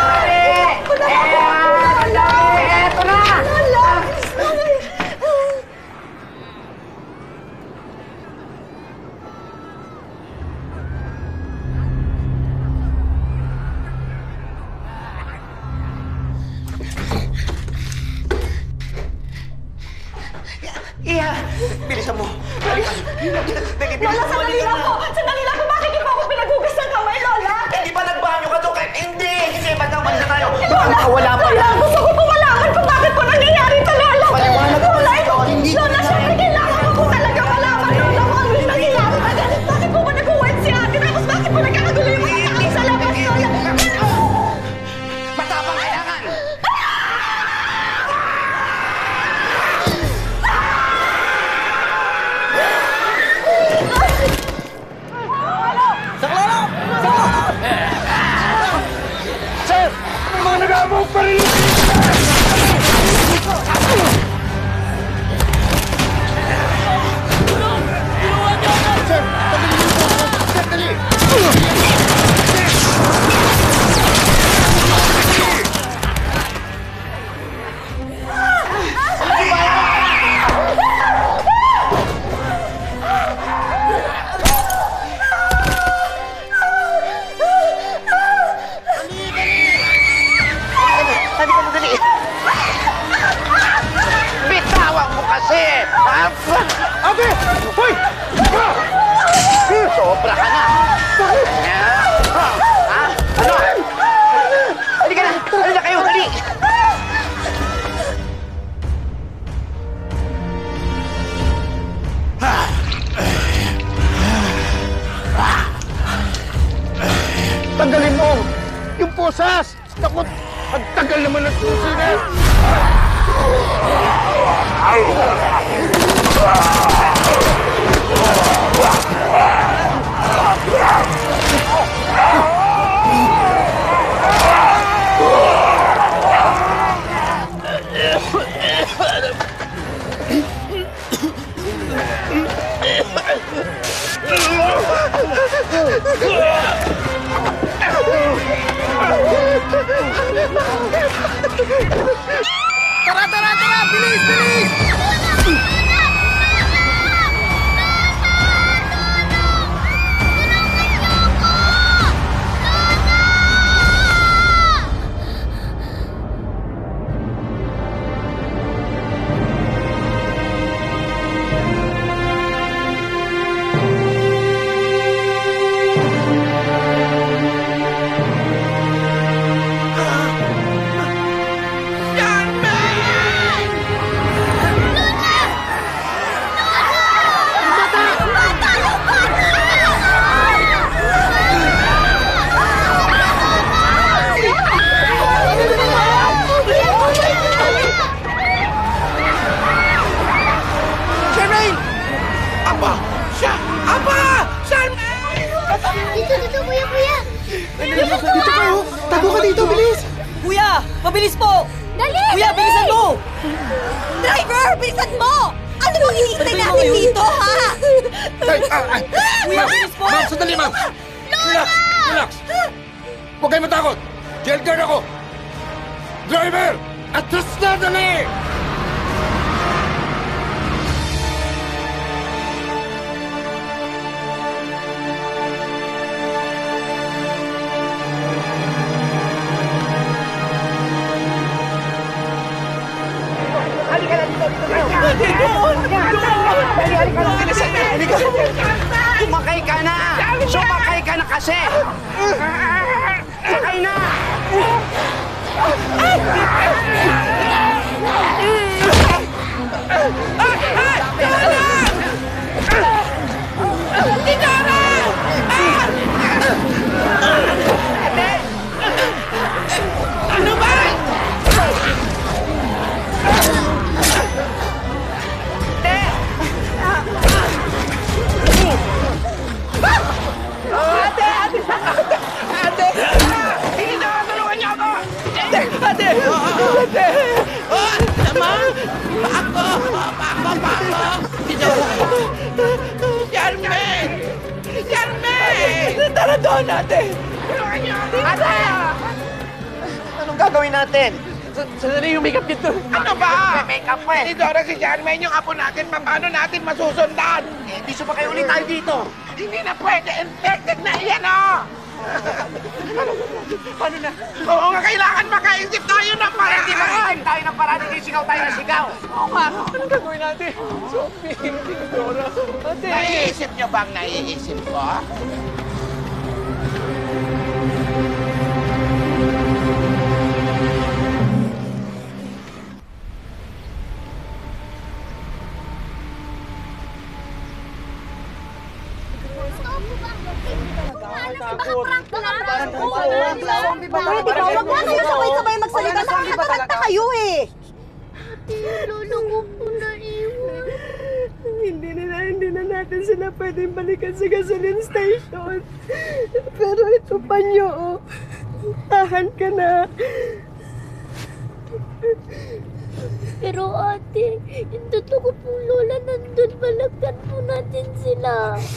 Eto na! Iya! Bilisan mo! Lola, sandali lang po! Sandali lang po! Bakit niyo po ako pinagugas ng kamay, Lola? Hindi ba nagbanyo ka to? Hindi! Hindi! Ba't nang banda tayo? Lola! Wala pa yan! Gusto ko po malaman kung bakit po nangyayari ito, Lola! Paliwanag ko Lola, ito! Hindi ko Lola, syempre kailangan ko po talaga malaman, Lola, kung ano yung nangyayari na ganit. Bakit po ba nag-uwet si ate? Tapos bakit po nagkakagulo yung mga tao sa labas, Lola? Matapang kailangan! Saklolo! Saklolo! Sir! May mga nag-aabang pa rin! Sir! Tagalin niyo po ako! Sir, dali! Bitawan mo kasi! Ate! Hoy! Sobra ka na! Ha? Ano? Halika na! Halika kayo! Hali! Tanggalin mo! Yung posas! Takot! Ang tagal naman ng susi na! Tara! Tara! Tara! Bilis! Bilis! Dito, kuya, kuya! Dito kayo! Tago ka dito! Bilis! Kuya! Mabilis po! Dali! Kuya, bilisan mo! Driver! Bilisan mo! Ano bang hinihintay natin dito, ha? Kuya, bilis po! Ma'am, sandali, ma'am! Relax! Relax! Huwag kayo matakot! Jail guard ako! Driver! Atras na, dali! Sumakay ka na! Sumakay ka na kasi! Sakay na! Ate! Ate! Ate! Naman! Paako! Yarme! Yarme! Tara doon, ate! Ate! Anong gagawin natin? Sandali yung makeup dito. Ano ba? May makeup pa eh. Si Dora, si Jarmaine, yung apo natin, paano natin masusundan? Hindi sumakay ulit tayo dito. Hindi na pwede. Infected na yan, oh! Paano na? Oo nga, kailangan makaisip tayo ng paraan. Hindi mag-isip tayo ng paraan, hindi sigaw tayo na sigaw. Oo nga. Anong gagawin natin? Zombie, hindi ko Dora. Ate! Naiisip niyo bang naiisip ko? Pwede ba? Huwag na kayo sabay-sabay magsalita. Nakakataranta kayo eh. Lolo ko po naiwan. Hindi na natin sila pwedeng balikan sa gasoline station. Pero ito pa nyo, oh. Tahan ka na. Pero ate, yung totoo pong lola nandun. Balikan po natin sila.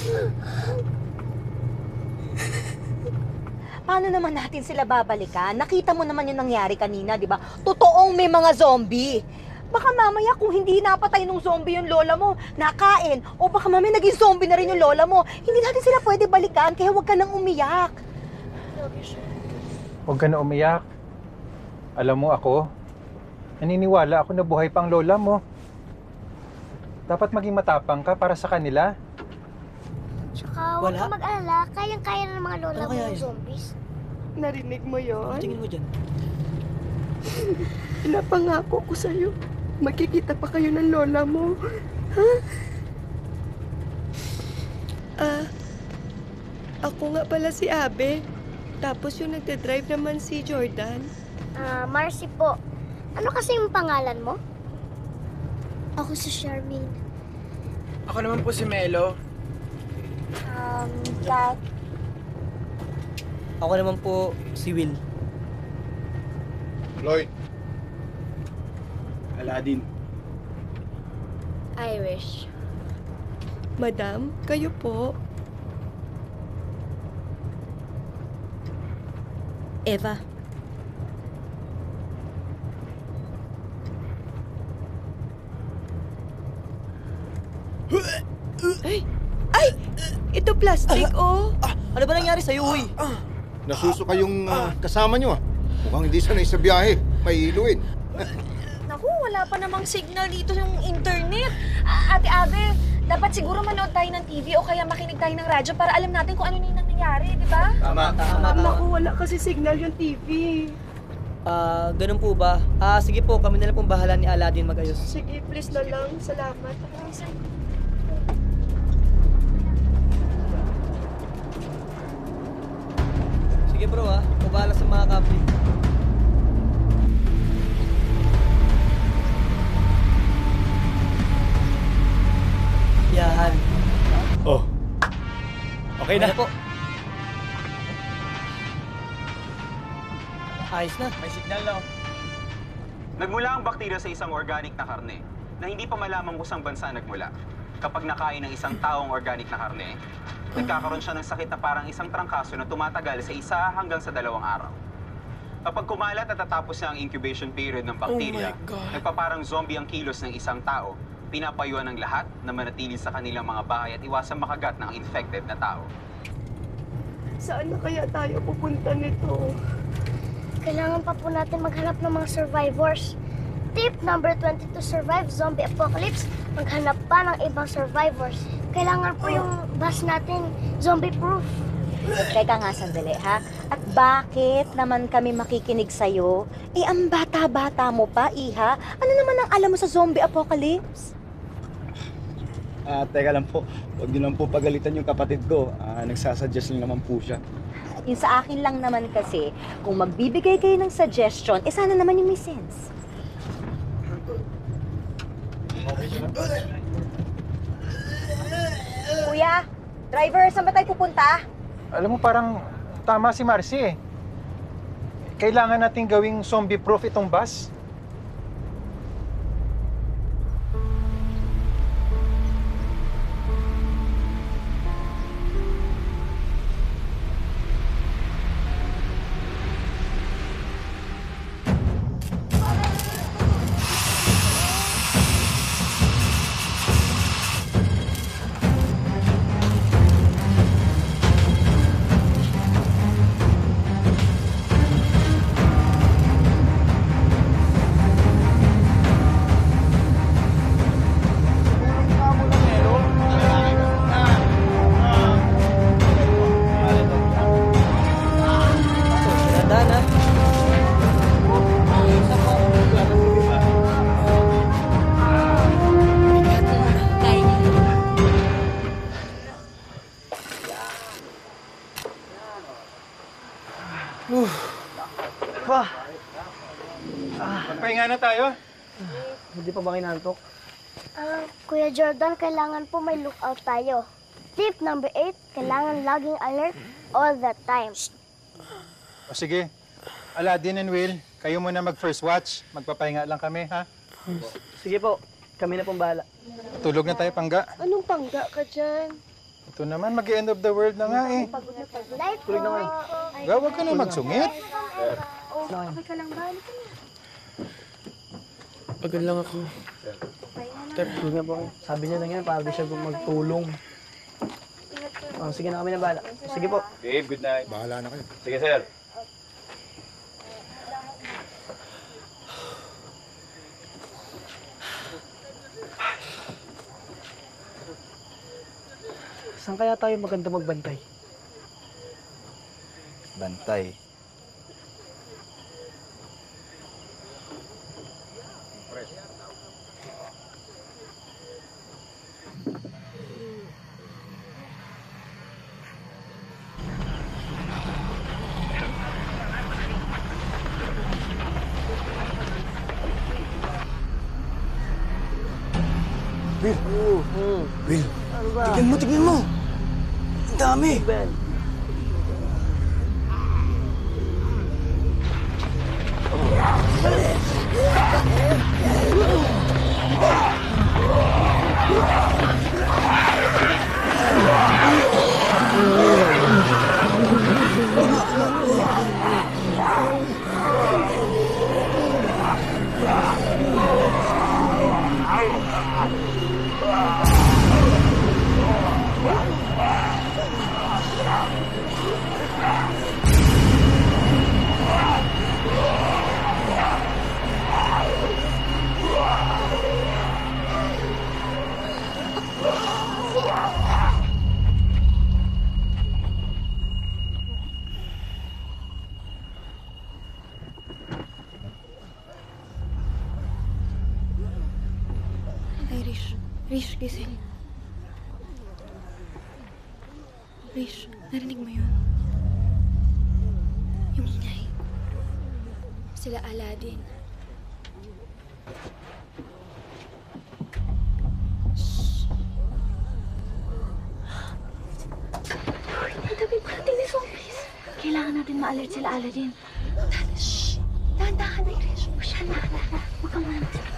Paano naman natin sila babalikan? Nakita mo naman yung nangyari kanina, di ba? Totoong may mga zombie. Baka mamaya kung hindi napatay nung zombie yung lola mo, nakain, o baka mamaya naging zombie na rin yung lola mo, hindi natin sila pwede balikan, kaya huwag ka nang umiyak. Huwag ka na umiyak. Alam mo ako, naniniwala ako na buhay pa ang lola mo. Dapat maging matapang ka para sa kanila. Tsaka huwag ka mag-alala, kayang-kaya na ng mga lola mo yung zombies. Narinig mo yon? Tingin mo dyan. Pinapangako ko sa'yo. Magkikita pa kayo ng lola mo. Ha? Ako nga pala si Abe. Tapos yung nagde-drive naman si Jordan. Marcy po. Ano kasi yung pangalan mo? Ako si Charmaine. Ako naman po si Melo. Kat. Ako naman po si Will. Lloyd. Aladdin. Irish. Madam, kayo po. Eva. Ay! Ito plastic, oh! Ano ba nangyari sa'yo, uy? Nasusuka yung kasama nyo ah. Mukhang hindi sanay sa biyahe. Maiiluin. Naku, wala pa namang signal dito yung internet. Ate Abe, dapat siguro manood tayo ng TV o kaya makinig tayo ng radyo para alam natin kung ano na yung nangyayari, di ba? Tama. Naku, wala kasi signal yung TV. Ganun po ba? Sige po, kami na lang pong bahala ni Aladdin magayos. Sige, please na lang. Salamat. Sige bro bahala sa mga kape. Yan. Oh. Okay na. Po. Ayos na. May signal na. Nagmula ang bakterya sa isang organic na karne na hindi pa malaman kung saan bansa nagmula. Kapag nakain ng isang taong organic na karne, nagkakaroon siya ng sakit na parang isang trangkaso na tumatagal sa 1 hanggang sa 2 araw. Kapag kumalat at tatapos na ang incubation period ng bakterya, nagpaparang zombie ang kilos ng isang tao. Pinapayuan ng lahat na manatili sa kanilang mga bahay at iwasan makagat ng infected na tao. Saan na kaya tayo pupunta nito? Kailangan pa po natin maghanap ng mga survivors. Tip number 20 to survive zombie apocalypse, maghanap pa ng ibang survivors. Kailangan po yung bus natin zombie-proof. Teka nga sandali, ha? At bakit naman kami makikinig sa'yo? Ang bata-bata mo pa, Iha. Ano naman ang alam mo sa zombie apocalypse? Teka lang po. Huwag niyo lang po pagalitan yung kapatid ko. Nagsasuggest lang naman po siya. Yung sa akin lang naman kasi, kung magbibigay kayo ng suggestion, sana naman yung may sense. Kuya, driver, saan ba tayo pupunta? Alam mo, parang tama si Marcy eh. kailangan natin gawing zombie-proof itong bus. Magpahinga na tayo. Hindi pa ba kinantok? Kuya Jordan, kailangan po may lookout tayo. Tip number 8, kailangan laging alert all the time. O sige, Aladdin and Will, kayo muna mag-first watch. Magpapahinga lang kami, ha? Sige po, kami na pong bahala. Tulog na tayo, Pangga. Anong pangga ka dyan? Ito naman, mag-end of the world na nga eh. Tulog na kayo. Huwag ka na magsungit. Okay ka lang ba? Pagod lang ako. Tulog na po kayo. Sabi niya lang yan, para di siya magtulong. Sige na, kami na bahala. Sige po. Babe, good night. Bahala na kayo. Sige, sir. Saan kaya tayo maganda magbantay? Bantay. Will! Will! Tignan mo! Ang dami! Rish, gising. Rish, narinig mo yun? Yung ingay. Sila Aladdin. Ang dami pa natin ni zombies. Kailangan natin ma-alert sila Aladdin. Shhh! Dahan-dahan na, Rish. Siya na. Huwag kang muna magsalita.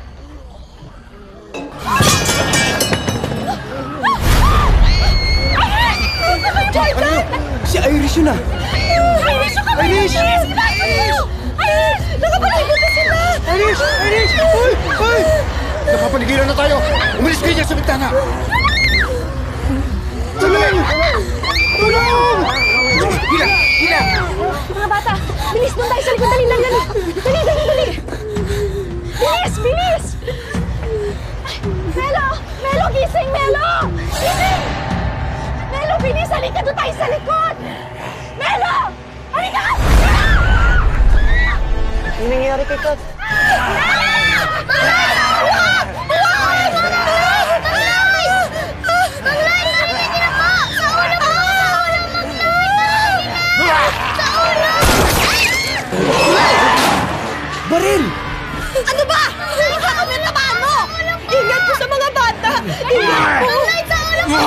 Si Irish yun ah! Irish! Yung kamay! Irish! Irish! Nakapaligot na sila! Irish! Irish! Hoy! Hoy! Nakapaligiran na tayo! Umalis kayo dyan sa bintana! Tulong! Tulong! Hila! Hila! Mga bata, bilis doon tayo sa likod. Dali! Dali! Bilis! Melo! Melo, gising! Melo! Gising! Melo, bilis! Halika doon tayo sa likod! Melo! Halika! Ano nangyayari kay Kat? Baril! Ano ba? Nakakawin na ba mo? Ingat po sa mga bata! Ingat po! Sa ulo mo!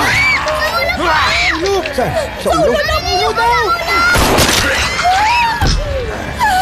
Sa ulo? Sa ulo daw!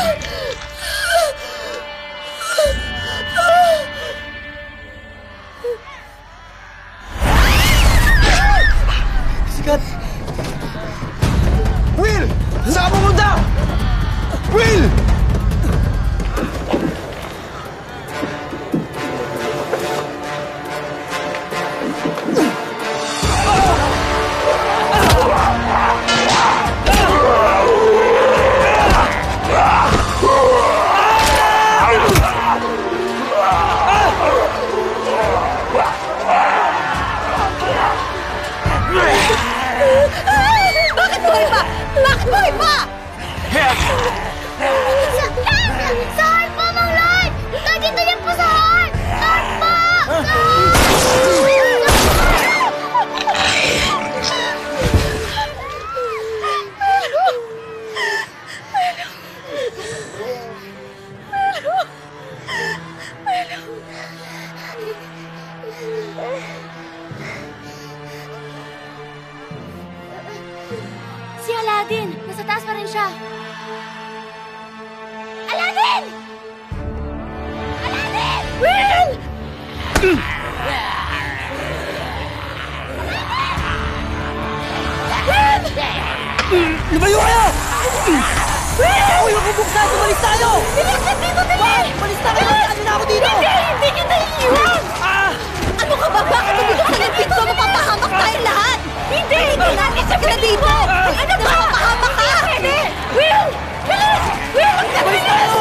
Lumayo kayo! Ako yung bubuksan! Umalis tayo! Bilis ka dito, dali! Umalis tayo! Ano na ako dito? Hindi kita iiwan! Ano ka ba? Bakit mo binuksan yung pinto? Mapapahamak tayong lahat! Hindi natin siya ka dito! Ano ba? Mapapahamak ka! Hindi! Will! Bilis! Will! Umalis tayo!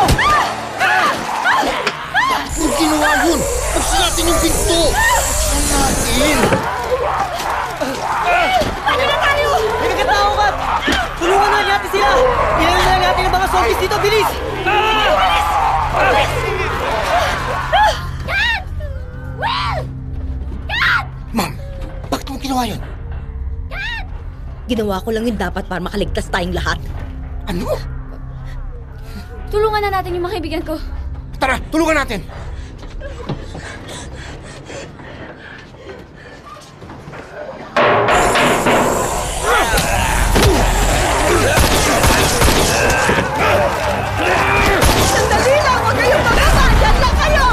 Kung ginawa yun, buksan natin yung pinto! Buksan natin! Ano na tayo? May nagkatao ka! Tulungan na natin sila! Ilan na natin ang mga zombies dito! Bilis! Bilis! Bilis! Kat! Will! Kat! Ma'am, bakit mo ginawa yun? Ginawa ko lang yun dapat para makaligtas tayong lahat. Ano? Tulungan na natin yung mga kaibigan ko. Tara, tulungan natin! Sandali lang! Huwag kayong bababa! Diyan lang kayo!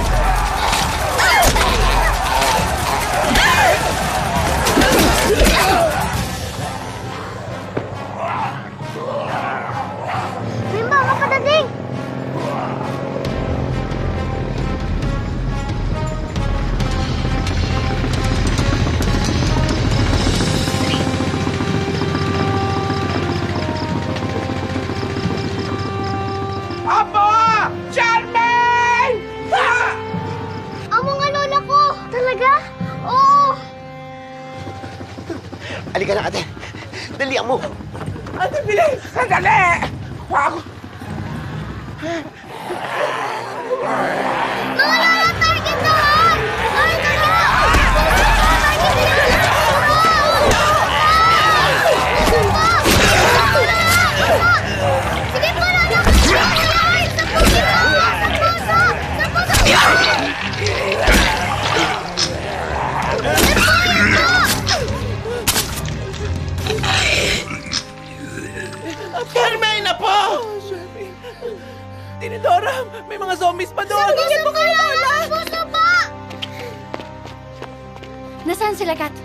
Bimba, makadating! Apo! Charmaine! Ang mga lola ko! Talaga? Oo! Halika na, ate. Dalian mo. Ate, bilis! Sandali! Wow! Lola! Target doon! Ay, sige po, Lola! Ay! Sa puso! Sa Charmaine na po! Tinidora, may mga zombies pa doon! Sige po kayo, Lola! Puso po! Nasaan sila, Kat?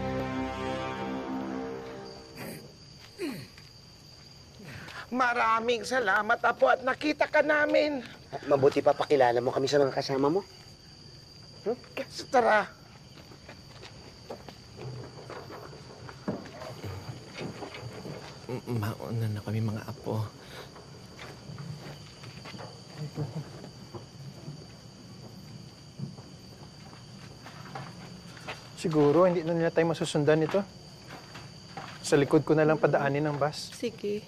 Maraming salamat, Apo, at nakita ka namin. Mabuti pa pakilala mo kami sa mga kasama mo. Tara. Mauna na kami mga apo. Siguro, hindi na nila tayo masusundan ito. Sa likod ko na lang padaanin ng bus. Sige.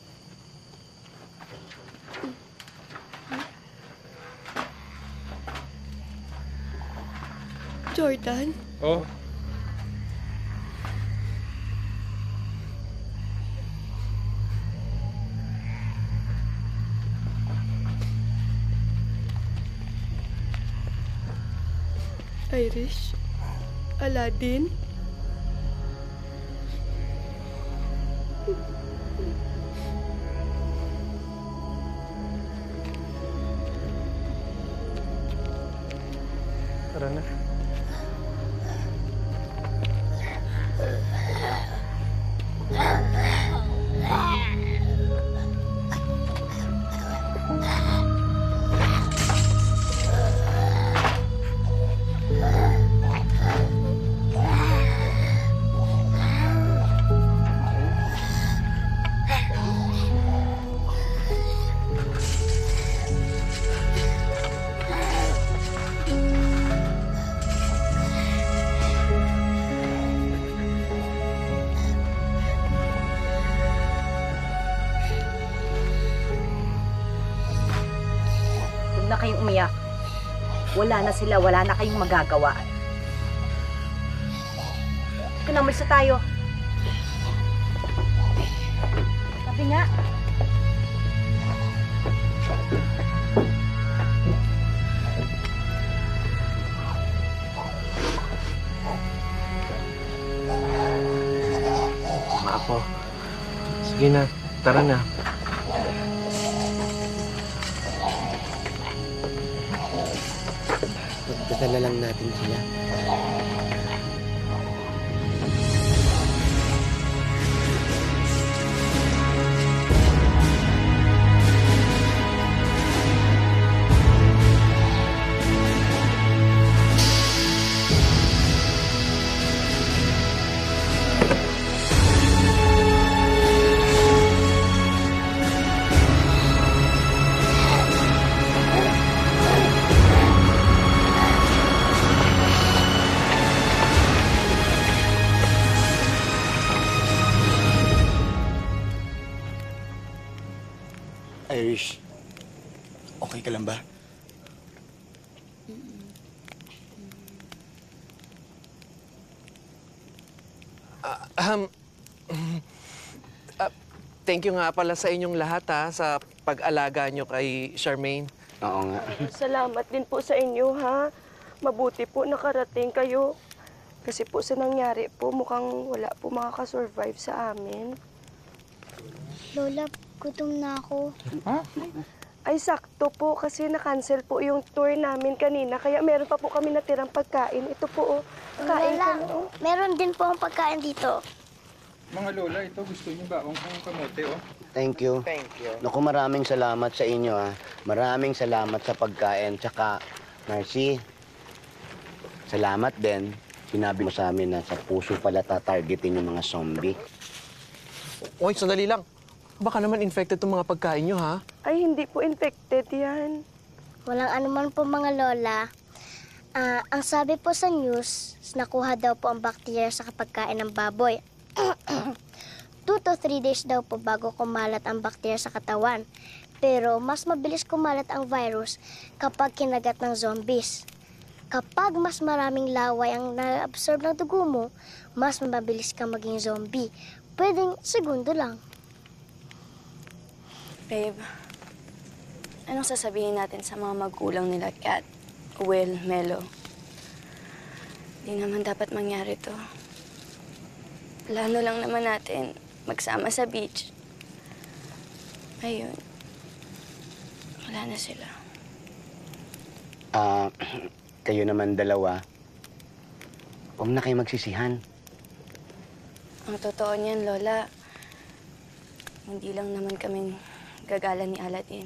Jordan? Oh? Irish? Aladdin? Tara na. Huwag na kayong umiyak. Wala na sila, wala na kayong magagawa. Kanamalsa tayo. Sabi nga. Mga apo, sige na, tara na. Makita na lang natin sila. Irish, okay ka lang ba? Thank you nga pala sa inyong lahat sa pag-alaga nyo kay Charmaine. Oo nga. Salamat din po sa inyo, ha? Mabuti po nakarating kayo. Kasi po sa nangyari po, mukhang wala po makakasurvive sa amin. Lola, gutom na ako. Ay, sakto po kasi na-cancel po yung tour namin kanina. Kaya meron pa po kami natirang pagkain. Ito po, oh. Kain Lola, ka na, oh. meron din po ang pagkain dito. Mga lola, ito gusto niyo ba akong kamote, oh? Thank you. Thank you. Naku, maraming salamat sa inyo, ha. Maraming salamat sa pagkain. Tsaka, Marcy, salamat din. Sinabi mo sa amin na sa puso pala tatargetin yung mga zombie. Oy, sandali lang. Baka naman infected itong mga pagkain nyo, ha? Ay, hindi po infected yan. Walang anuman po mga lola. Ang sabi po sa news, nakuha daw po ang bakterya sa pagkain ng baboy. 2 to 3 days daw po bago kumalat ang bakterya sa katawan. Pero mas mabilis kumalat ang virus kapag kinagat ng zombies. Kapag mas maraming laway ang na-absorb ng dugo mo, mas mabilis kang maging zombie. Pwedeng segundo lang. Babe, anong sasabihin natin sa mga magulang nila, Kat, Will, Melo? Di naman dapat mangyari to. Plano lang naman natin magsama sa beach. Ayun. Wala na sila. Kayo naman dalawa, huwag na kayo magsisihan. Ang totoo niyan, Lola, hindi lang naman kami gagala ni Aladdin.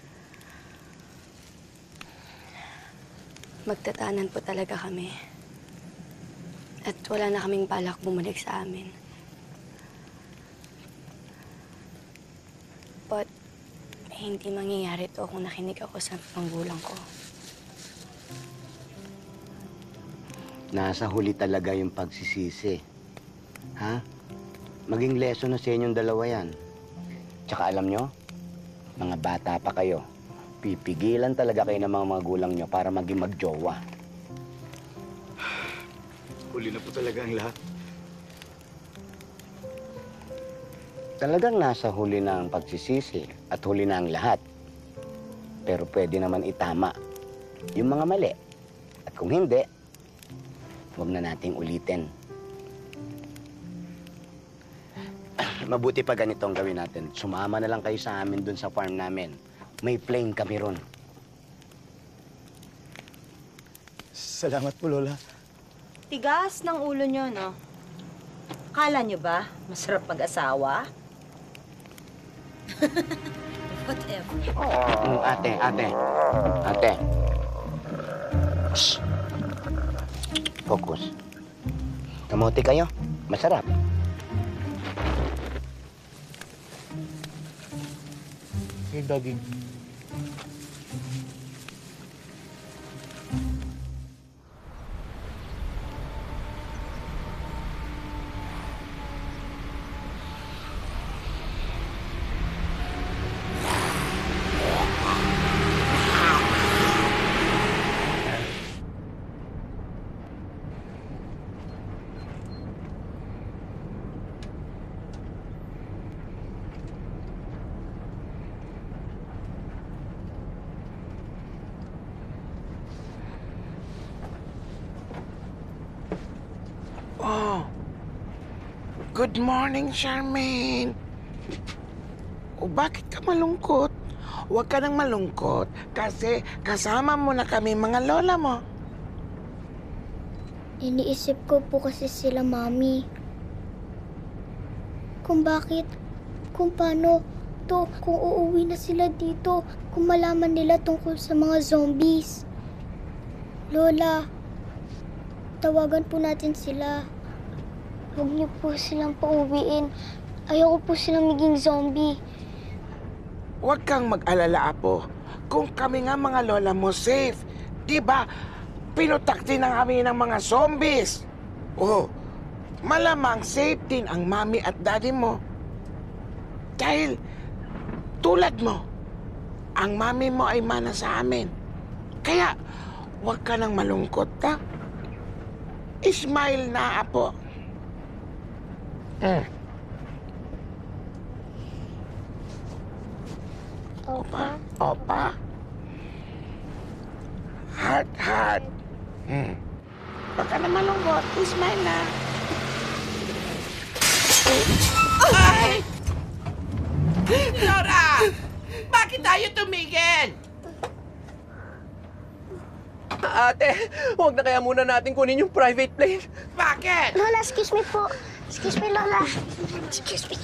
Magtatanan po talaga kami. At wala na kaming balak bumalik sa amin. But, hindi mangyayari to kung nakinig ako sa magulang ko. Nasa huli talaga yung pagsisisi. Ha? Maging lesson na sa inyong dalawa yan. Tsaka alam nyo, mga bata pa kayo. Pipigilan talaga kayo ng mga magulang nyo para maging magjowa. Huli na po talaga ang lahat. Talagang nasa huli na ang pagsisisi at huli na ang lahat. Pero pwede naman itama yung mga mali. At kung hindi, huwag na nating ulitin. Mabuti pa ganito ang gawin natin. Sumama na lang kayo sa amin dun sa farm namin. May plane kami ron. Salamat po, Lola. Tigas ng ulo nyo, no? Akala nyo ba masarap mag-asawa? Whatever. Ate. Shh. Focus. Kamote kayo. Masarap. Yung doggy. Oh, good morning, Charmaine. O bakit ka malungkot? Huwag ka nang malungkot kasi kasama mo na kami mga lola mo. Iniisip ko po kasi sila, Mami. Kung bakit, kung paano to, kung uuwi na sila dito, kung malaman nila tungkol sa mga zombies. Lola, tawagan po natin sila. Huwag niyo po silang pauwiin. Ayoko po silang maging zombie. Huwag kang mag-alala, Apo. Kung kami nga mga lola mo safe, di ba? Pinutakti na kami ng mga zombies. Oh, malamang safe din ang mami at daddy mo. Dahil, tulad mo, ang mami mo ay mana sa amin. Kaya, huwag ka nang malungkot, ha? Smile na, Apo. Opa. Opa. Heart. Huwag ka na malungkot. Smile na. Ay! Nora! Bakit tayo tumigil? Ate, huwag na kaya muna natin kunin yung private plane. Bakit? Lola, excuse me po. Excuse me, Lola. Excuse me.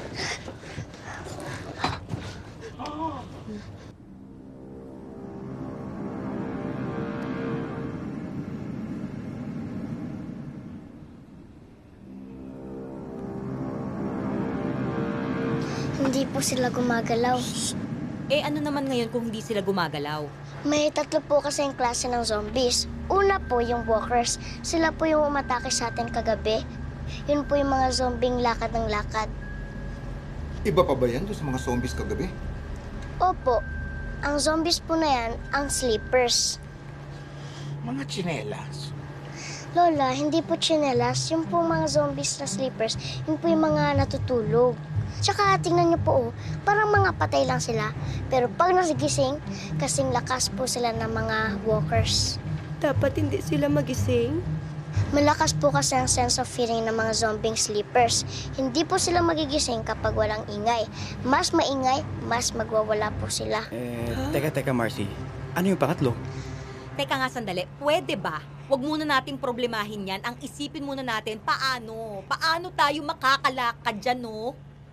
Hindi po sila gumagalaw. Eh ano naman ngayon kung hindi sila gumagalaw? May 3 po kasi yung klase ng zombies. Una po yung walkers. Sila po yung umatake sa atin kagabi. Yun po yung mga zombing lakad ng lakad. Iba pa ba yan doon sa mga zombies kagabi? Opo. Ang zombies po na yan, ang sleepers. Mga tsinelas. Lola, hindi po tsinelas. Yung po mga zombies na sleepers, yun po yung mga natutulog. Tsaka tingnan niyo po, parang mga patay lang sila. Pero pag nasigising, kasing lakas po sila ng mga walkers. Dapat hindi sila magising? Malakas po kasi ang sense of feeling ng mga zombing sleepers. Hindi po sila magigising kapag walang ingay. Mas maingay, mas magwawala po sila. Teka, Marcy. Ano yung pangatlo? Teka nga sandali, pwede ba? Huwag muna nating problemahin yan. Ang isipin muna natin, paano? Paano tayo makakalakad dyan, no?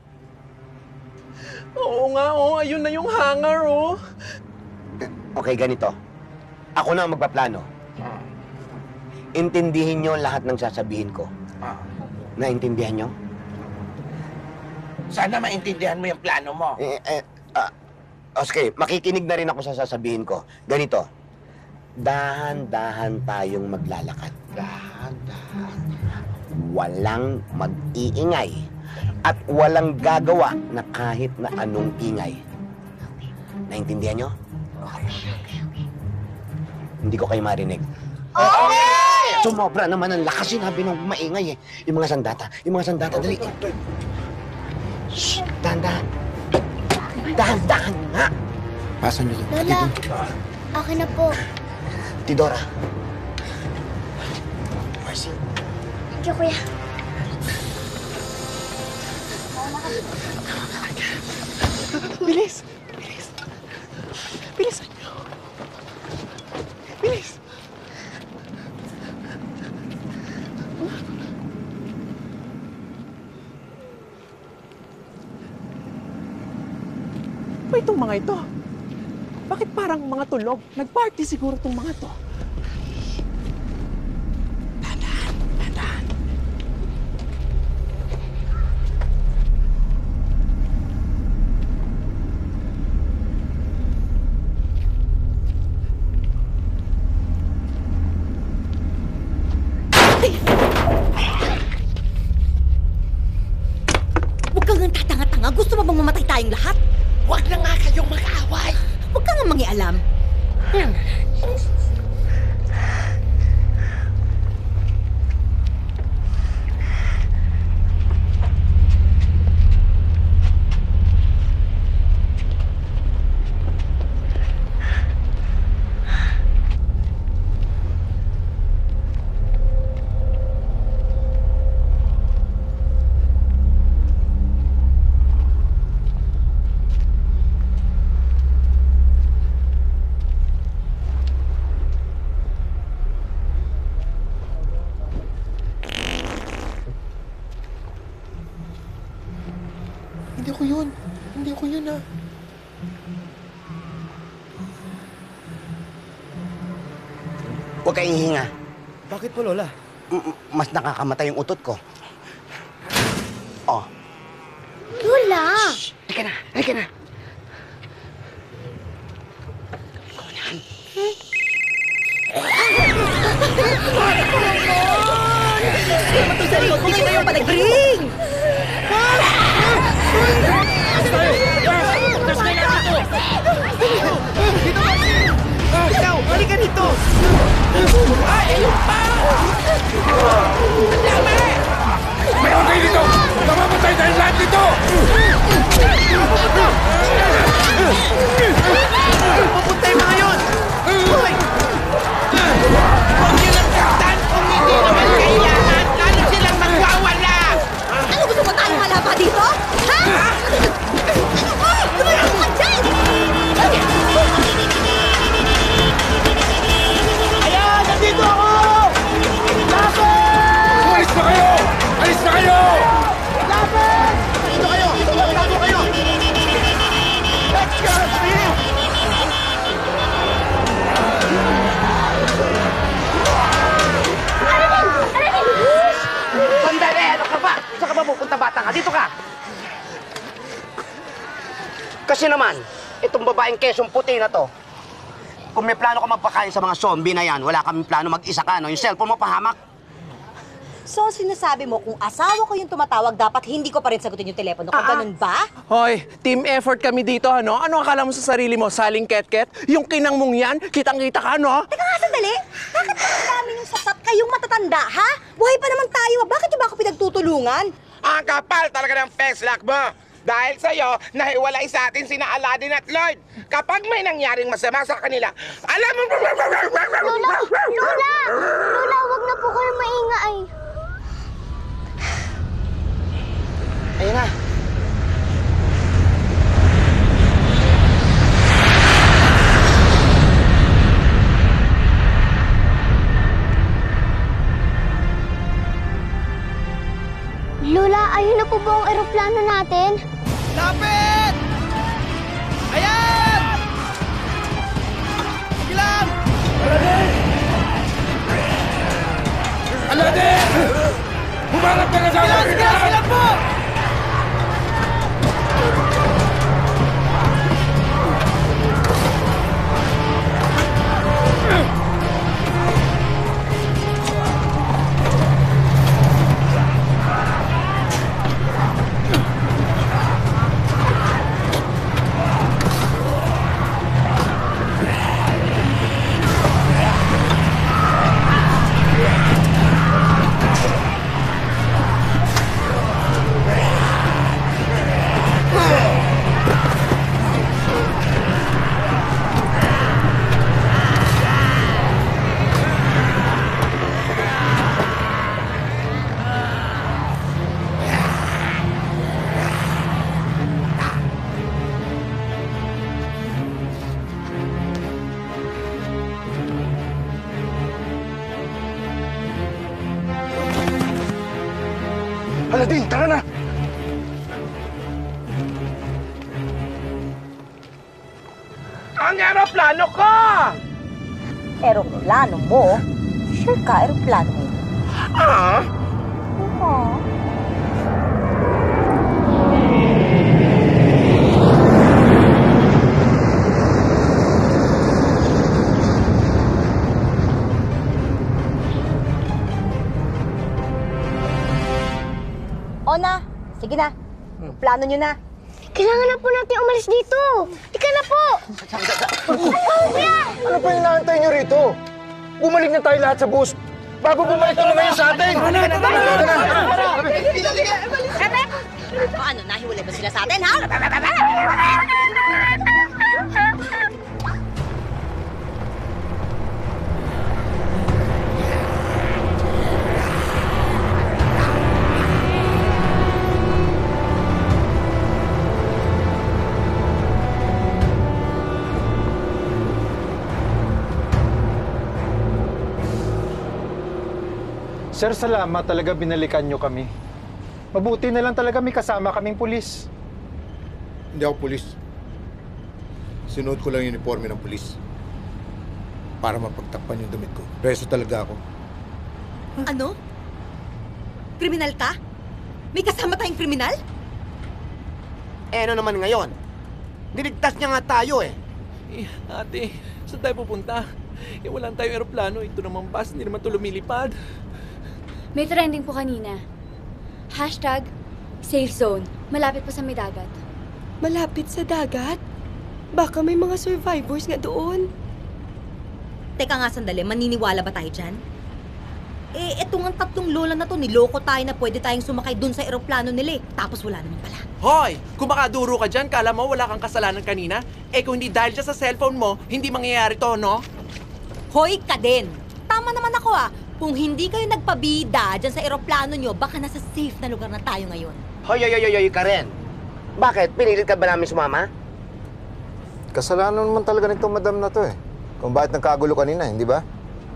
Oo nga, ayun na yung hangar, Okay, ganito. Ako na ang magpaplano. Intindihin nyo lahat ng sasabihin ko. Naintindihan nyo? Sana maintindihan mo yung plano mo. Okay, makikinig na rin ako sa sasabihin ko. Ganito. Dahan-dahan tayong maglalakad. Dahan-dahan. Walang mag-iingay. At walang gagawa na kahit na anong ingay. Naintindihan nyo? Okay. Hindi ko kayo marinig. Okay! Sumobra naman ang lakas sinabi ng maingay eh. Yung mga sandata, dali. Shh, dahan-dahan. Dahan-dahan nga. Pasan nyo. Lola, akin na po. Tidora. Marcy. Thank you, Kuya. Bilis! Bilisan niyo! Bilis! Ba itong mga ito? Bakit parang mga tulog? Nag-party siguro itong mga to. Dahan. Huwag kang tatanga-tanga. Gusto mo bang mamatay tayong lahat? Huwag na nga kayong mag-away. Huwag kang mangialam. Ayoko yan na. Huwag kayong hihinga. Bakit po, Lola? Mas nakakamatay yung utot ko. Oh. Lola! Halika na, halika na. Naman to sa likod mo, ngayon yung panag-ring! Ikaw, halika dito! Ay, ayun pa! Ang dami! Mayroon kayo dito! Namamatay dahil lahat dito! Pupunta yung mga yun! Hoy! Huwag niyo lang saktan kung hindi naman kailangan! Lalo silang magwawala! Ano gusto mo tayong malapa dito? Ha? Lumayo ka dyan! Ayan! Nandito ako! Alis na kayo! Alis na kayo! Lapit! Dito kayo! Dito kayo! Let's go! Sandali! Ano ka ba? Saan ka ba pupunta, bata ka? Dito ka! Kasi naman, itong babaeng kesong puti na to, kung may plano ka magpakain sa mga zombie na yan, wala kaming plano mag-isa ka, no? Yung cellphone mo pahamak. So, sinasabi mo, kung asawa ko yung tumatawag, dapat hindi ko pa rin sagutin yung telepono ko. Ganun ba? Hoy, team effort kami dito, ano? Ano akala mo sa sarili mo? Saling ket-ket? Yung kinang mong yan? Kitang-kita ka, no? Teka nga, sandali. Bakit ang dami yung sasat kayong matatanda, ha? Buhay pa naman tayo. Bakit yung ba ako pinagtutulungan? Ang kapal talaga ng peslak mo! Dahil sa'yo, nahiwalay sa atin sina Aladdin at Lloyd. Kapag may nangyaring masama sa kanila, alam mo... Lola! Lola! Lola, wag na po kayo maingay. Ayun na. Lola, ayun na po ba ang eroplano natin? Lapit! Ayan! Sige lang! Aladdin! Humarap ka na sa akin! Sige po! Aladdin, tara na! Ang eroplano ko! Eroplano mo? Sure ka, eroplano mo. Ah? Oo. O na, sige na. Plano nyo na. Kailangan na po natin umalis dito. Ika na po! Ano pa inaantay niyo rito? Bumalik na tayo lahat sa bus. Bago bumalik yung mga yun sa atin! O ano, nahiwalay ba sila sa atin, ha? Sir, salamat talaga binalikan nyo kami. Mabuti na lang talaga may kasama kaming pulis. Hindi ako pulis. Sinuot ko lang yung uniforme ng pulis. Para mapagtakpan yung damit ko. Preso talaga ako. Ano? Kriminal ka? May kasama tayong kriminal? Eh, ano naman ngayon? Niligtas niya nga tayo eh. Ate, saan tayo pupunta? Eh, wala tayong aeroplano. Ito naman bus, hindi naman ito lumilipad. May trending po kanina. Hashtag safe zone. Malapit po sa may dagat. Malapit sa dagat? Baka may mga survivors nga doon. Teka nga sandali, maniniwala ba tayo dyan? Eh, eto nga tatlong lola na to, niloko tayo na pwede tayong sumakay dun sa eroplano nila eh. Tapos wala naman pala. Hoy! Kung makaduro ka dyan, kala mo wala kang kasalanan kanina? Eh kung hindi dahil dyan sa cellphone mo, hindi mangyayari to, no? Hoy ka din! Tama naman ako ah. Kung hindi kayo nagpabida dyan sa eroplano nyo, baka nasa safe na lugar na tayo ngayon. Hoy, Karen. Bakit? Pinilit ka ba namin sumama? Kasalanan naman talaga nitong madam na to eh. Kung bakit nagkagulo kanina, hindi ba?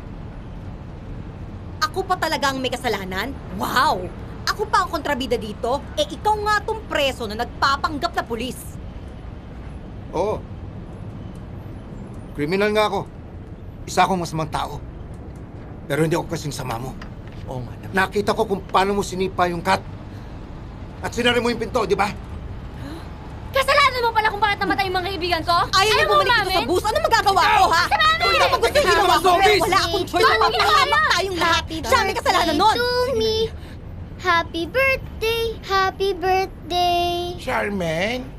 Ako pa talagang may kasalanan? Wow! Ako pa ang kontrabida dito? Eh ikaw nga tong preso na nagpapanggap na pulis. Oo. Kriminal nga ako. Isa akong masamang tao. Pero hindi ako kasing sama mo. Oo, madam. Nakita ko kung paano mo sinipa yung cat. At sinara mo yung pinto, di ba? Kasalanan mo pala kung bakit namatay yung mga kaibigan ko? Ayaw mo bumalik dito sa bus? Ano magagawa ko, ha? Kung dapat gusto yung ginawa ko, pero wala akong choice na mapahamak tayong lahat. Siya may kasalanan nun. To me, happy birthday, happy birthday. Charmaine?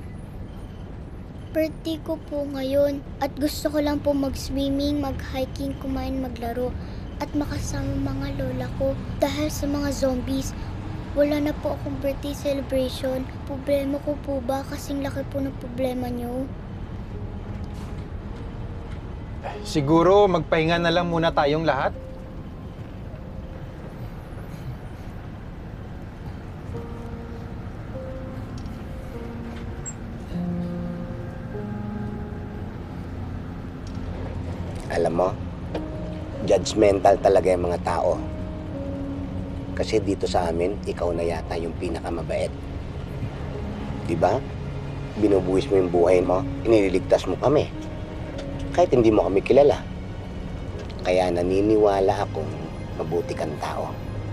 Birthday ko po ngayon at gusto ko lang po mag-swimming, mag-hiking, kumain, maglaro at makasama mga lola ko dahil sa mga zombies. Wala na po akong birthday celebration. Problema ko po ba? Kasing laki po ng problema niyo. Siguro magpahinga na lang muna tayong lahat. Alam mo, judgmental talaga yung mga tao. Kasi dito sa amin, ikaw na yata yung pinakamabait. Diba? Binubuwis mo yung buhay mo, inililigtas mo kami. Kahit hindi mo kami kilala. Kaya naniniwala akong mabuti kang tao.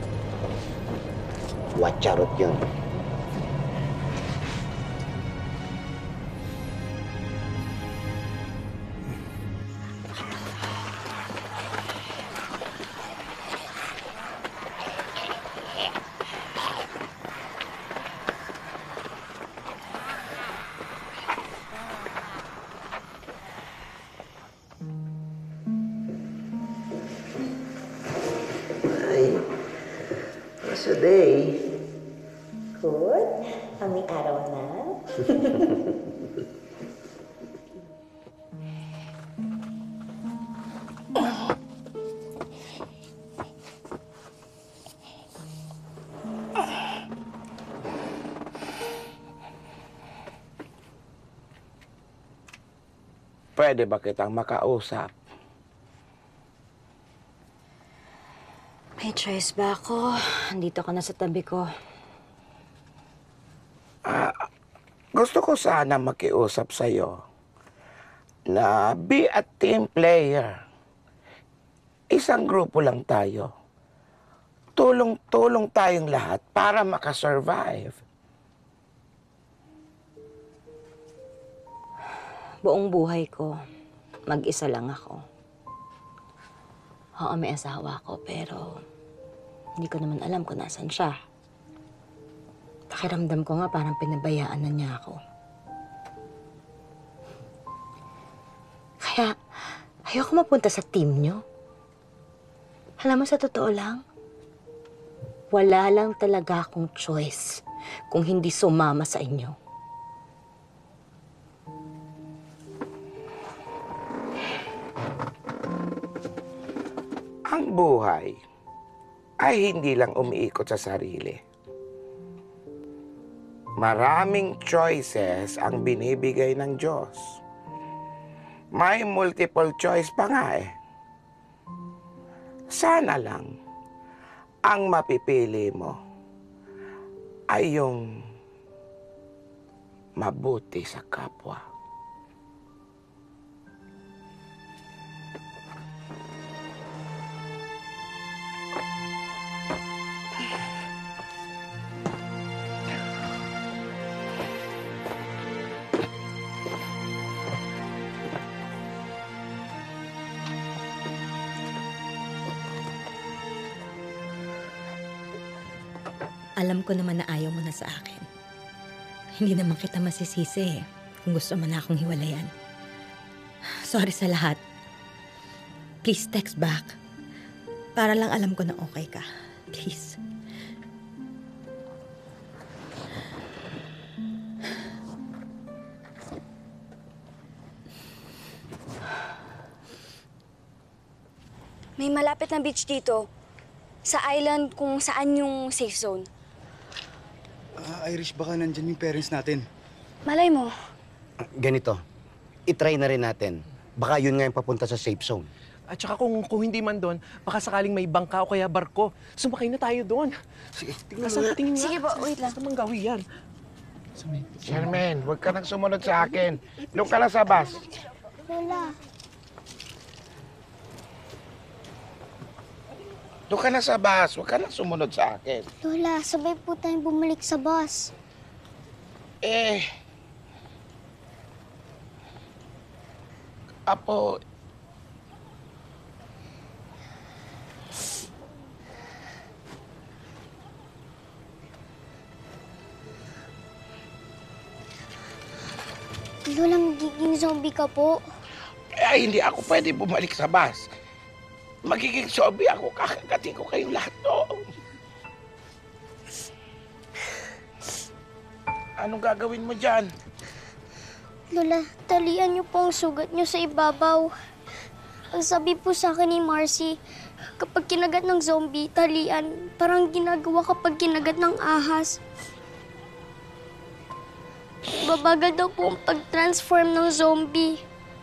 Watcharot yun. Today. Good. Aming araw na. Pwede ba kitang makausap? May choice ba ako? Andito ka na sa tabi ko. Gusto ko sana makiusap sa'yo na be a team player. Isang grupo lang tayo. Tulong-tulong tayong lahat para makasurvive. Buong buhay ko, mag-isa lang ako. Oo, may asawa ko, pero hindi ko naman alam kung nasan siya. Pakiramdam ko nga parang pinabayaan na niya ako. Kaya, ayoko mapunta sa team niyo. Alam mo, sa totoo lang, wala lang talaga akong choice kung hindi sumama sa inyo. Ang buhay ay hindi lang umiikot sa sarili. Maraming choices ang binibigay ng Diyos. May multiple choice pa nga eh. Sana lang ang mapipili mo ay yung mabuti sa kapwa. Alam ko naman na ayaw mo na sa akin. Hindi naman kita masisisi kung gusto mo na akong hiwalayan. Sorry sa lahat. Please text back. Para lang alam ko na okay ka. Please. May malapit na beach dito. Sa island kung saan yung safe zone. Irish, baka nandyan yung parents natin. Malay mo. Ganito, itry na rin natin. Baka yun nga yung papunta sa safe zone. At saka kung hindi man doon, baka sakaling may bangka o kaya barko. Sumakay na tayo doon. Sige, tingnan mo. Tingin Sige po, wait lang. Basta manggawi yan. Charmaine, huwag ka nang sumunod sa akin. Doon ka lang sa bus. Lola, Doon ka na sa bus. Huwag ka nang sumunod sa akin. Lola, sabay po tayong bumalik sa bus. Apo, Lola, magiging zombie ka po. hindi ako pwede bumalik sa bus. Magiging zombie ako, kakagatin ko kayong lahat doon. Anong gagawin mo dyan? Lola, talian niyo po ang sugat niyo sa ibabaw. Ang sabi po sa akin ni Marcy, kapag kinagat ng zombie, talian, parang ginagawa kapag kinagat ng ahas. Babagal daw po ang pag-transform ng zombie.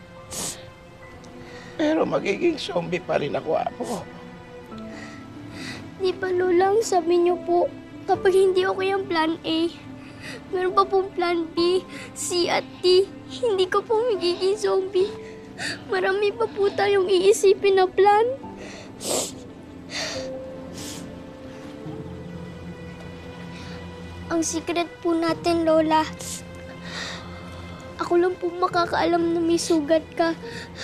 Pero magiging zombie pa rin ako, Apo. Di ba, Lola, ang sabi niyo po, kapag hindi okay ang plan A, meron pa pong plan B, C at D. Hindi ko po magiging zombie. Marami pa po tayong iisipin na plan. Ang secret po natin, Lola, ako lang po makakaalam na may sugat ka.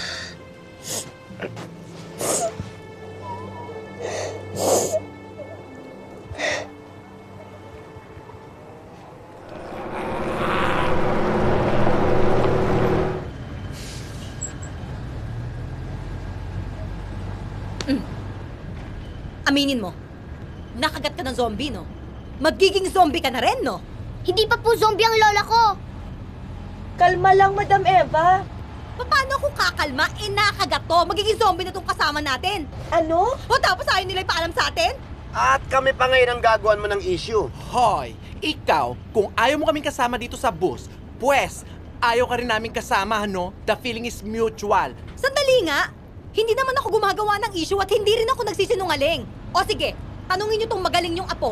Aminin mo, nakagat ka ng zombie, no? Magiging zombie ka na rin, no? Hindi pa po zombie ang lola ko! Kalma lang, Madam Eva. Paano kung kakalma? Nakagat to. Magiging zombie na tong kasama natin. Ano? O tapos ayaw nila ipaalam sa atin? At kami pa ngayon ang gagawan mo ng issue. Hoy, ikaw, kung ayaw mo kaming kasama dito sa bus, pues, ayaw ka rin namin kasama, no? The feeling is mutual. Sandali nga. Hindi naman ako gumagawa ng issue at hindi rin ako nagsisinungaling. O sige, tanungin niyo tong magaling yung apo.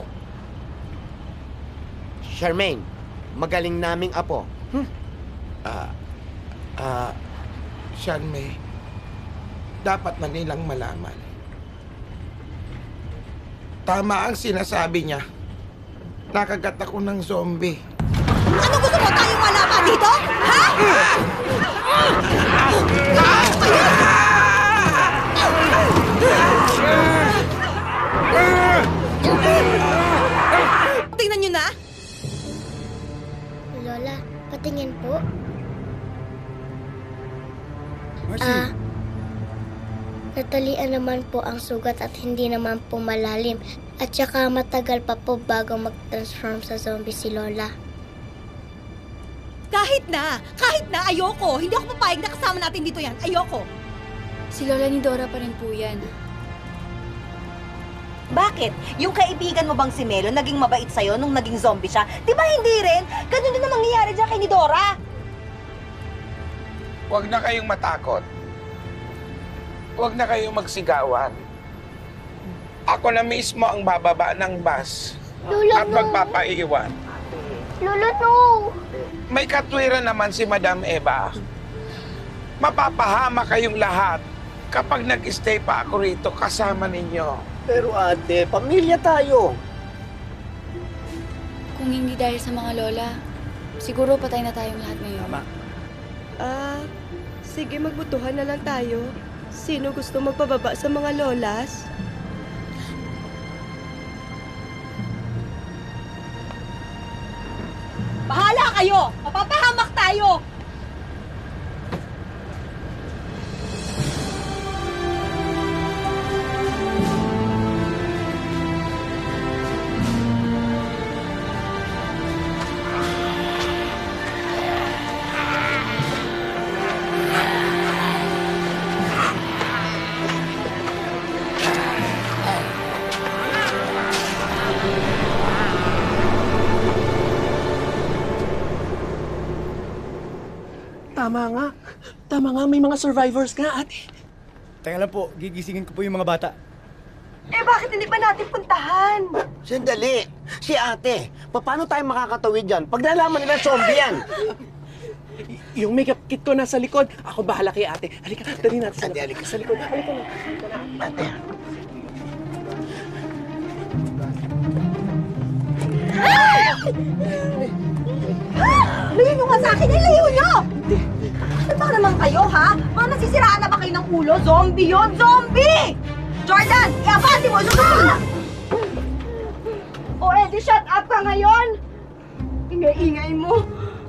Charmaine, magaling naming apo. Charmaine, dapat na nilang malaman. Tama ang sinasabi niya. Nakagat ako ng zombie. Ano gusto mo? Tayong wala pa dito? Ha? Tingnan niyo na. Lola, patingin po. Marcy. Natalian naman po ang sugat at hindi naman po malalim. At saka matagal pa po bago mag-transform sa zombie si Lola. Kahit na, ayoko. Hindi ako papayag na kasama natin dito yan. Ayoko. Si Lola ni Dora pa rin po yan. Bakit? Yung kaibigan mo bang si Melo naging mabait sa'yo nung naging zombie siya? Di ba hindi rin? Ganun din ang mangyayari dyan kay ni Dora. Huwag na kayong matakot. Huwag na kayong magsigawan. Ako na mismo ang bababa ng bus Lola, at magpapaiwan. Lolo, no! May katwiran naman si Madam Eva. Mapapahama kayong lahat kapag nag-stay pa ako rito kasama ninyo. Pero ate, pamilya tayo. Kung hindi dahil sa mga lola, siguro patay na tayong lahat ngayon. Sige, magbutuhan na lang tayo. Sino gusto magpababa sa mga lolas? Bahala kayo! Mapapahamak tayo! Tama nga, may mga survivors nga, ate. Teka lang po, gigisingin ko po yung mga bata. Eh, bakit hindi pa natin puntahan? Sandali. Si ate, paano tayo makakatawid dyan pag nalaman nila zombie yan? Yung makeup kit ko nasa likod. Ako bahala kay ate. Halika, dali natin sa likod. Sa likod. Halika na. Ate. Layo nyo nga sa akin! Layo nyo! Ano ba naman kayo, ha? Mga nasisiraan na ba kayo ng ulo? Zombie yun! Zombie! Jordan! Iabati mo! Jordan! O, Eddie, shut up ka ngayon! Ingay-ingay mo!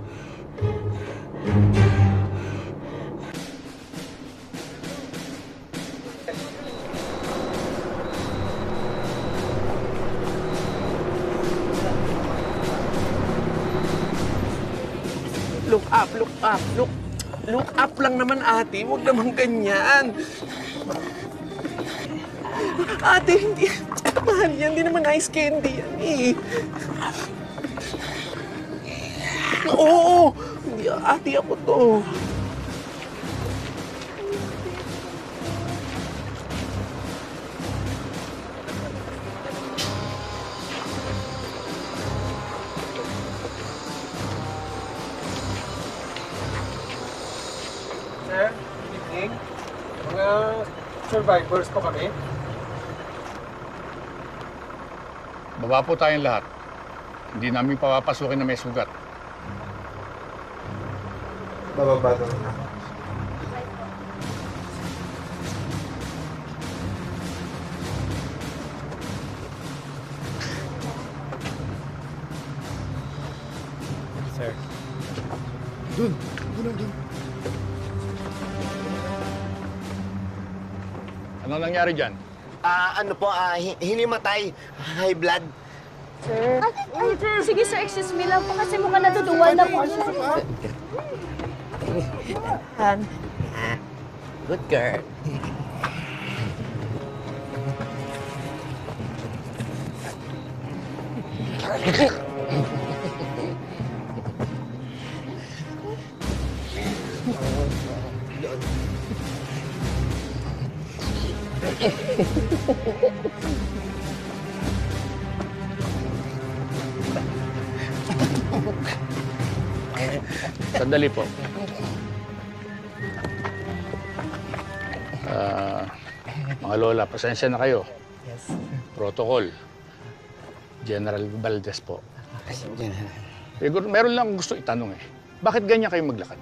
Look up, look up, look up lang naman, ate. Huwag naman ganyan. Ate, hindi. Mahal yan. Hindi naman ice candy yan eh. Oo! Hindi, ate, ako to. Sir, good evening. Mga survivors po kami. Baba po tayong lahat. Hindi namin papapasukin na may sugat. Bababa daw na. Sir. Dun. Anong nangyari dyan? Hinimatay. High blood. Sir? Sige sir, excuse me lang po kasi mukhang natutuwa na po siya. Good girl. Sandali po. Mga lola, pasensya na kayo. Yes. Protocol. General Valdez po. Meron lang gusto itanong eh. Bakit ganyan kayo maglakad?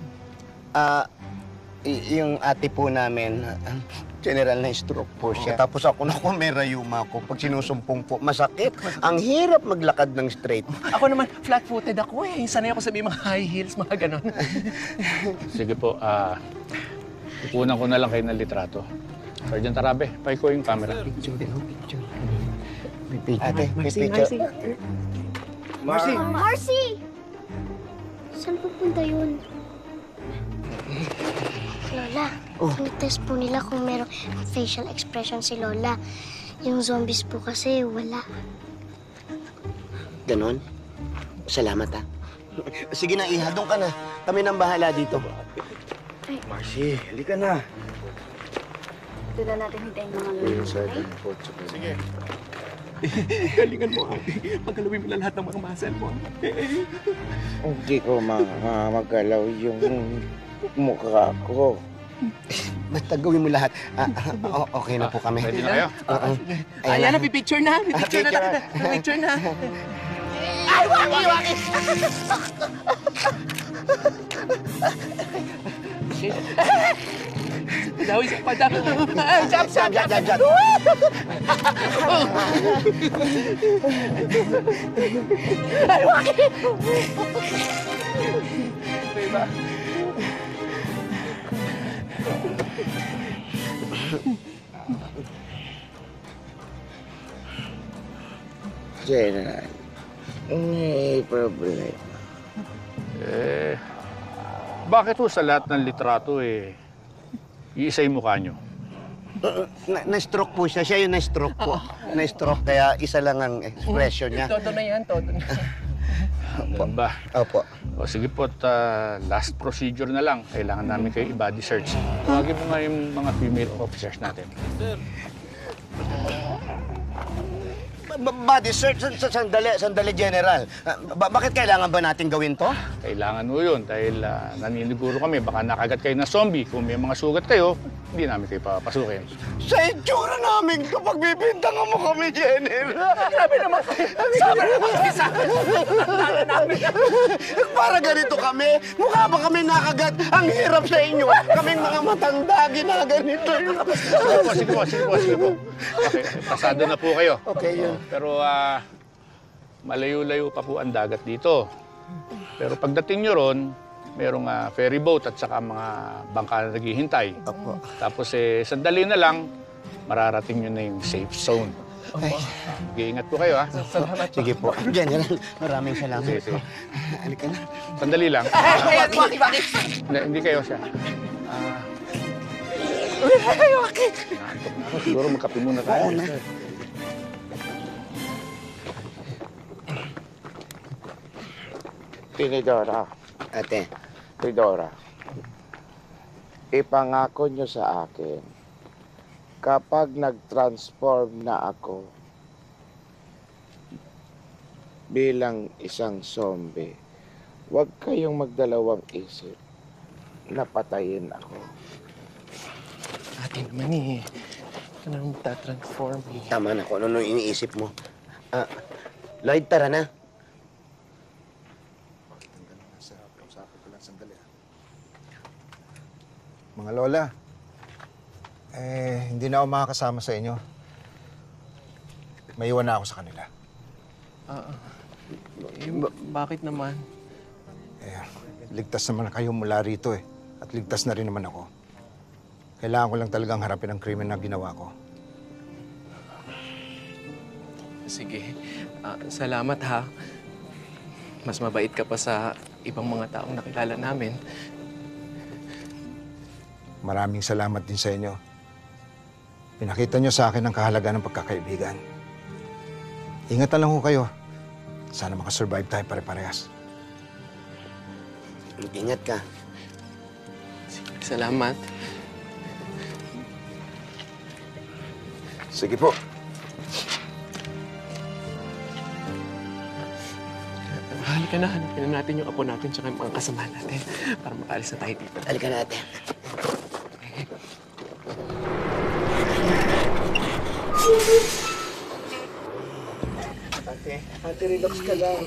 Yung ate po namin, general na stroke po siya. Tapos ako may rayuma ko. Pag sinusumpong po, masakit. Ang hirap maglakad ng straight. Ako naman, flat-footed ako eh. Sanay ako sabihin mga high heels, mga ganon. Sige po, ipunan ko na lang kayo ng litrato. Sergeant Tarabe, paiko yung camera. Picture. Ate, may Marcy, picture. Marcy! Marcy! Saan pupunta yun? Lola, tinitest po nila kung merong facial expression si Lola. Yung zombies po kasi wala. Ganon? Salamat ha. Sige na, Iha, doon ka na. Kami nang bahala dito. Marcy, halika na. Doon na natin hintayin mga lola. Sige. Galingan mo, ate. Paggalawin mo na lahat ng mga muscle mo. Hindi ko magalaw yung mukha ko. Basta gawin mo lahat. Okay na po kami. Ready na kayo? Ayan na, pipicture na. Pipicture na tayo. Pipicture na. Ay, Waki! Waki! Daw, isa pa daw. Jump, jump, jump, jump, jump. Ay, Waki! Okay ba? General, may problema. Bakit ho sa lahat ng litrato iisa yung mukha nyo? Na-stroke po siya. Siya yung na-stroke po. Na-stroke, kaya isa lang ang expression niya. Todo na yan, todo na. Ganun ba? Opo. O sige po, last procedure na lang. Kailangan namin kayo i-body search. Tawagin mo nga yung mga female officers natin. Body search? Sandali, General. Bakit kailangan ba natin gawin to? Kailangan mo yun dahil naniniguro kami. Baka nakagat kayo ng zombie. Kung may mga sugat kayo, hindi namin kayo papasukin. Sa itsura namin kapag bibintangan mo kami, General. Sabi naman kami sa akin. Para ganito kami. Mukha ba kami nakagat? Ang hirap sa inyo. Kaming mga matanda, ginaganito. Sige po. Okay, pasado na po kayo. Okay, yun. Pero malayo-layo pa po ang dagat dito. Pero pagdating nyo ron, merong ferry boat at saka mga bangka na naghihintay. Opo. Tapos sandali na lang, mararating nyo na yung safe zone. Mag-iingat po kayo, ha? Salamat. Sige po. General, maraming salamat. Sige. Halika na. Sandali lang. Waki! Hindi kayo siya. Waki! Siguro magkape muna tayo. Tinidora. Ate. Tinidora. Ipangako nyo sa akin, kapag nag-transform na ako bilang isang zombie, huwag kayong magdalawang isip na patayin ako. Ate naman Ito na naman magta-transform Tama na kung ano iniisip mo. Lloyd, tara na. Mga lola, hindi na ako makakasama sa inyo. Maiwan na ako sa kanila. Bakit naman? Ligtas naman kayo mula rito At ligtas na rin naman ako. Kailangan ko lang talagang harapin ang krimen na ginawa ko. Sige. Salamat, ha. Mas mabait ka pa sa ibang mga taong nakilala namin. Maraming salamat din sa inyo. Pinakita nyo sa akin ang kahalagaan ng pagkakaibigan. Ingatan lang ho kayo. Sana makasurvive tayo pare-parehas. Ingat ka. Salamat. Sige po. Halika na, hanapin na natin yung apo natin tsaka yung mga kasama natin para makaalis na tayo dito. Halika natin. Ate, relax ka lang.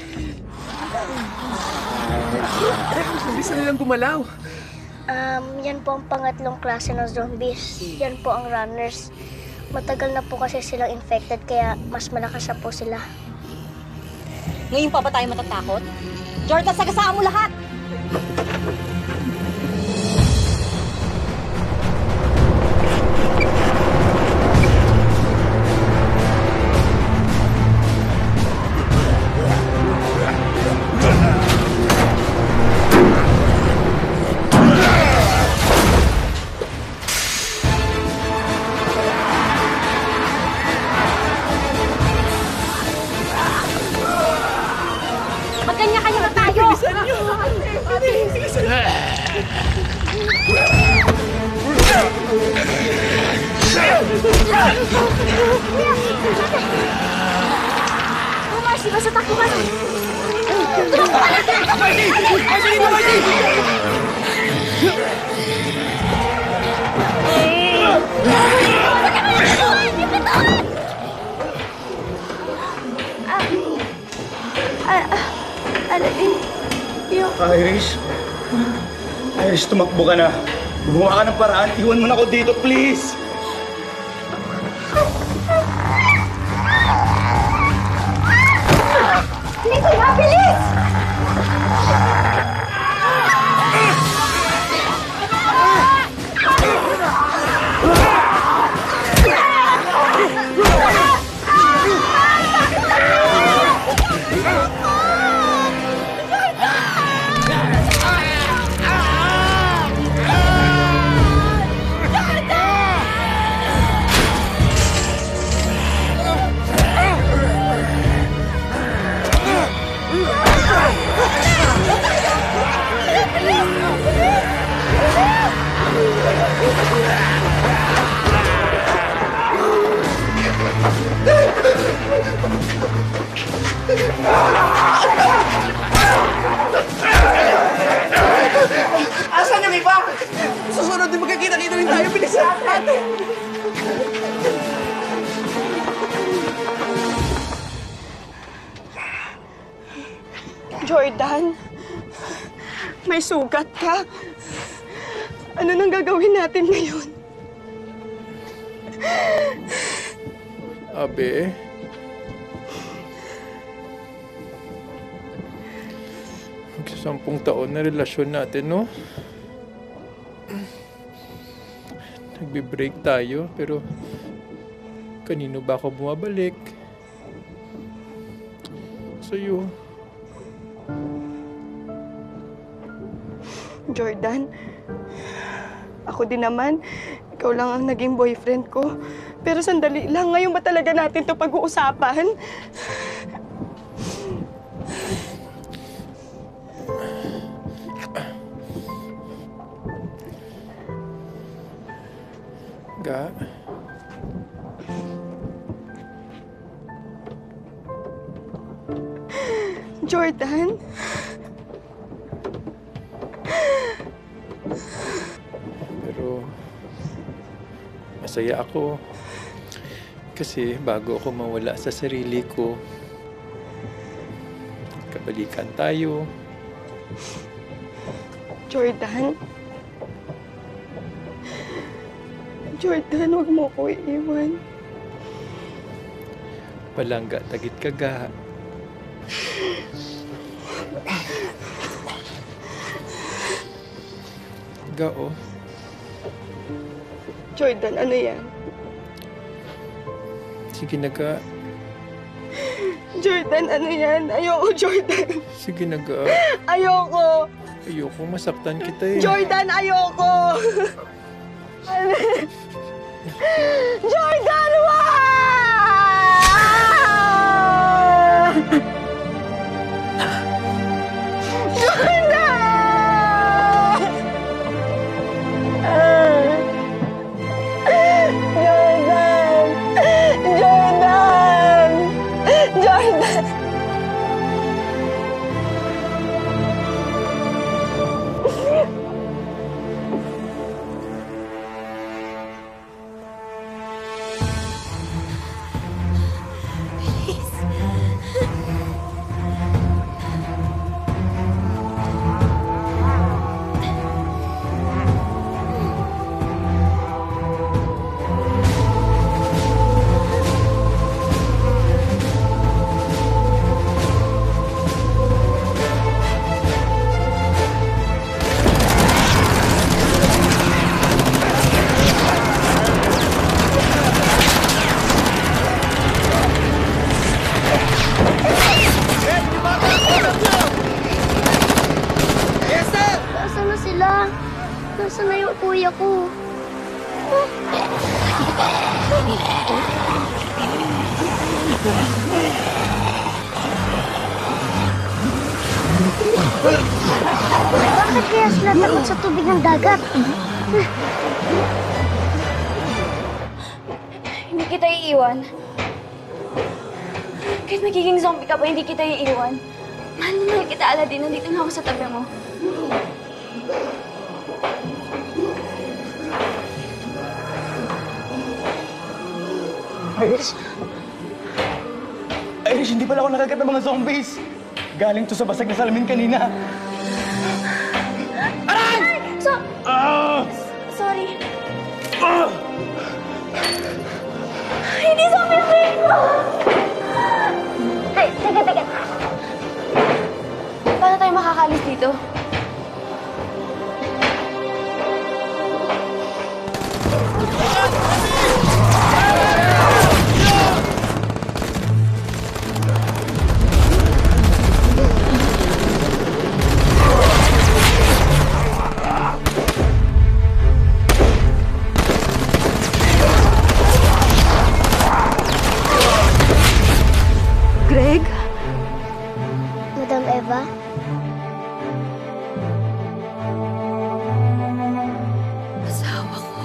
Bisa nilang gumalaw. Yan po ang pangatlong klase ng zombies. Yan po ang runners. Matagal na po kasi silang infected kaya mas malakas na po sila. Ngayon pa ba tayo matatakot? Jordan, sagasaan mo lahat! Magkanya-kanya na tayo! Bilisan niyo! Bilisan niyo! Basta takbo ka na. Iris? Iris, tumakbo ka na. Gumawa ka ng paraan. Iwan mo na ako dito, please. Dito na, bilis! Asan yung iba? Susunod din magkakita-kita rin tayo. Bilisan natin! Jordan, may sugat ka. Ano nang gagawin natin ngayon? Abe, magsasampung taon na relasyon natin, no? Nagbe-break tayo, pero kanino ba ako bumabalik? Sa'yo. Jordan, ako din naman, ikaw lang ang naging boyfriend ko. Pero sandali lang, ngayon ba talaga natin ito pag-uusapan? Ga? Jordan? Pero masaya ako kasi bago ako mawala sa sarili ko, kabalikan tayo. Jordan? Jordan, huwag mo ko iiwan. Palangga tagit ka ga. Ga, oh. Jordan, ano yan? Sige na ga. Jordan, ano yan? Ayoko, Jordan. Sige na ga. Ayoko. Ayoko masaktan kita eh. Jordan, ayoko. Jordan, Nasaan na yung kuya ko? Bakit kaya sila takot sa tubig ng dagat? Hindi kita iiwan. Kahit magiging zombie ka pa, hindi kita iiwan. Mahal na mahal kita, Aladdin. Nandito na ako sa tabi mo. Iris! Iris, hindi pala ako nakagat ng mga zombies. Galing to sa basag na salamin kanina. Aray! Sorry. Hindi zombie brain ko! Ay, teka. Paano tayo makakalis dito? Greg? Madam Eva? Asawa ko.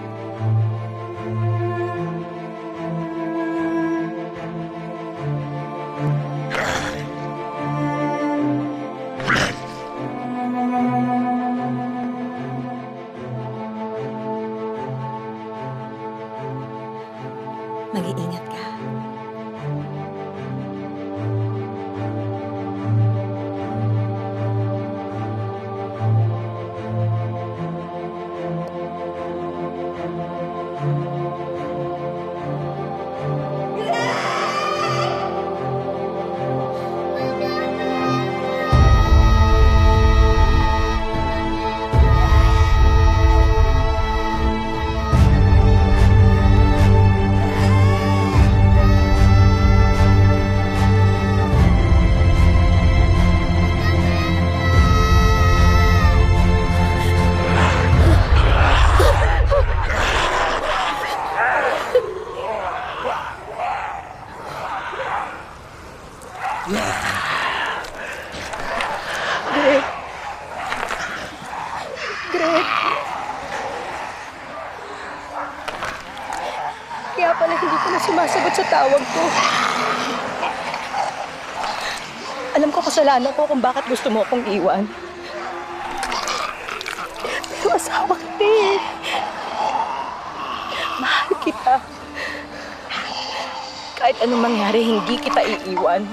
Mag-iingat ka. Greg? Greg? Kaya pala hindi ka na sumasagot sa tawag ko. Alam ko kasalanan ko kung bakit gusto mo akong iwan. Pero asawa kita eh. Mahal kita. Kahit anong mangyari, hindi kita iiwan.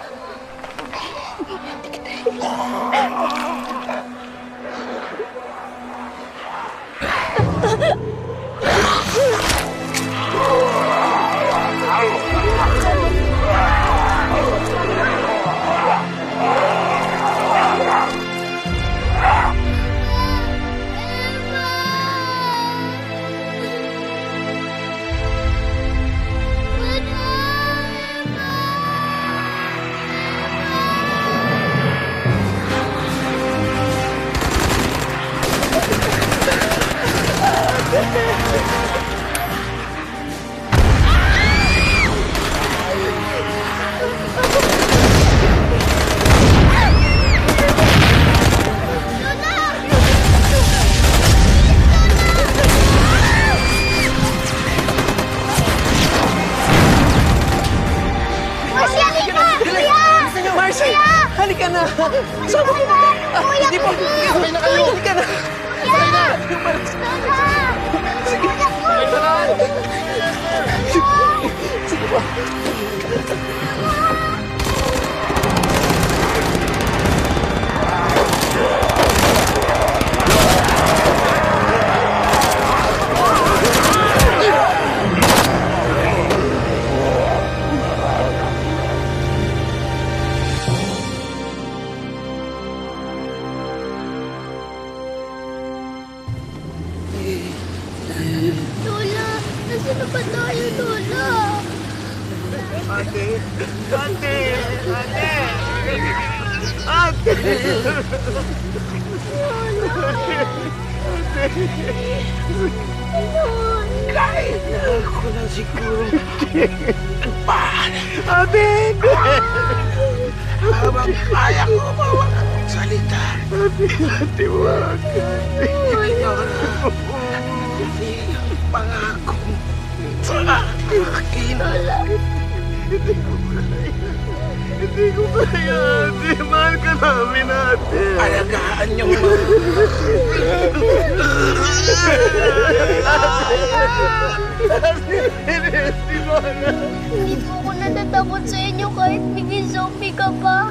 Marcy! Halika na! Sama mo! Hindi po! Sabay na kayo! Halika na! Sabay na! Sige! Sabay na na! Sige po! Lola, nasaan na ba tayo, Lola? Ate! Ate! Ate! Ate! Kailangan ko na siguro Ate! Habang kaya ko salita. Ate, wag. Pangako sa akin. Hindi ko kaya, ate. Mahal ka namin, ate. Alagaan niyo Hindi po ako natatakot sa inyo kahit maging zombie ka pa.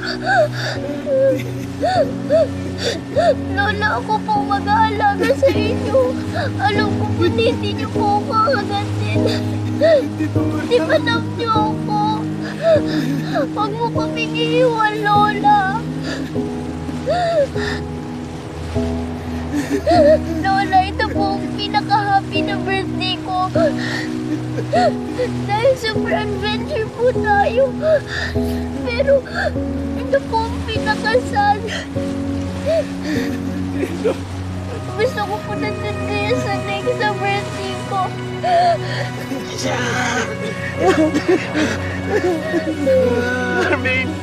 Lola, ako po mag-aalaga sa inyo. Alam ko po hindi niyo po ako kagatin. Di ba love niyo ako? Huwag mo kaming iiwan, Lola. Lola, ito po ang pinaka-happy na birthday ko. Dahil super adventure po tayo. Pero ito po ang pinaka-sad. Gusto ko po nandun kaya sa next sa birthday ko. Armin!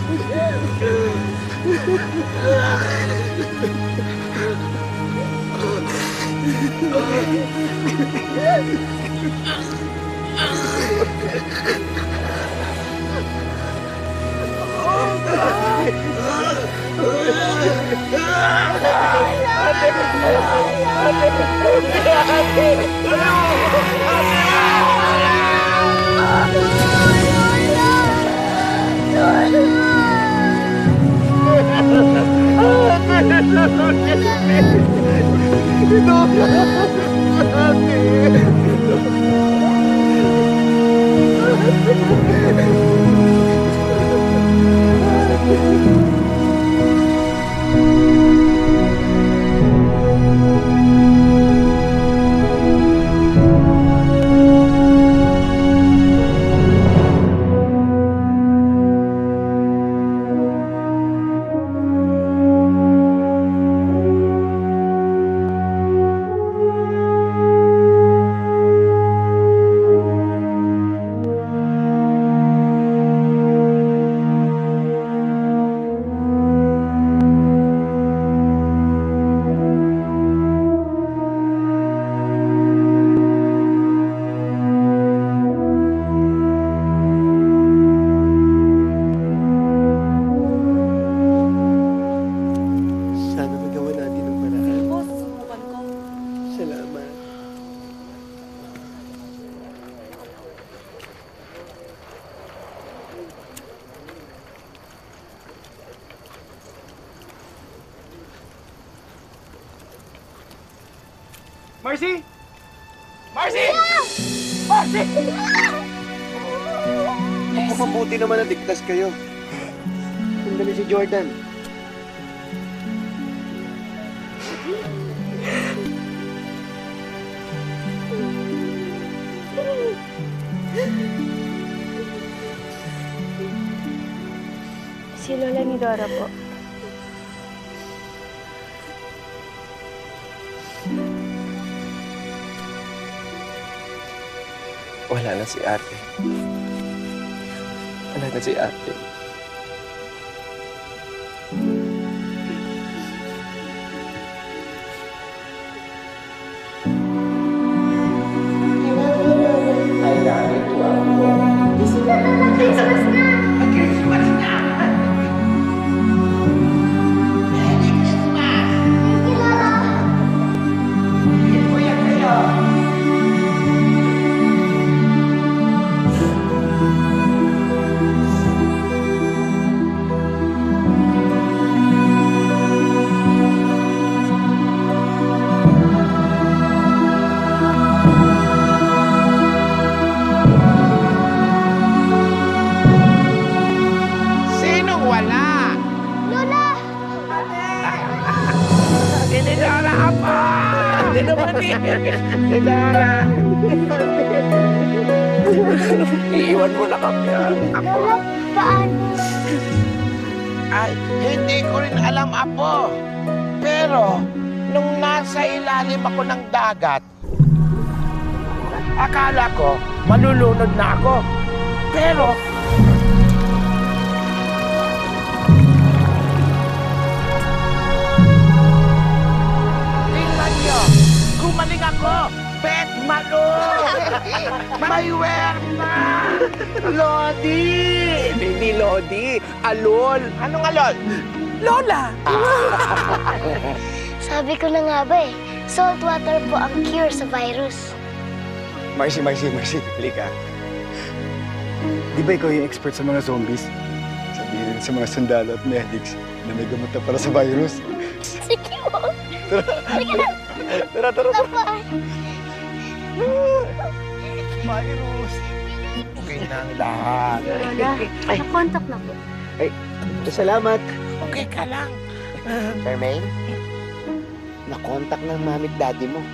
Marcy! Marcy! Marcy! Mabuti naman na ligtas kayo. Sandali si Jordan. Si Lola ni Dora po. Wala na si ate. Wala na si ate. Christmas na! Christmas na! Merry Christmas! Kilala! Kuya kayo! Sinong wala? Lola! Dinidara ka pa! Hindi naman Dinidara! Iiwan mo na kami. Lola, paano? Ay, hindi ko rin alam, Apo. Pero, nung nasa ilalim ako ng dagat, akala ko malulunod na ako. Pero, tingnan niyo, gumaling ako. Bet malo! May werna! Lodi! Hindi Lodi, alol. Anong alol? Lola! Sabi ko na nga ba salt water po ang cure sa virus. Marcy, halika. Di ba ikaw yung expert sa mga zombies? Sabihin sa mga sundalo at medics na may gamot na para sa virus. Sige po. Tara. Papa. Virus. Okay na ang lahat. Lola, na-contact na po. Ay, salamat. Okay ka lang. Charmaine, na-contact ng mami at daddy mo.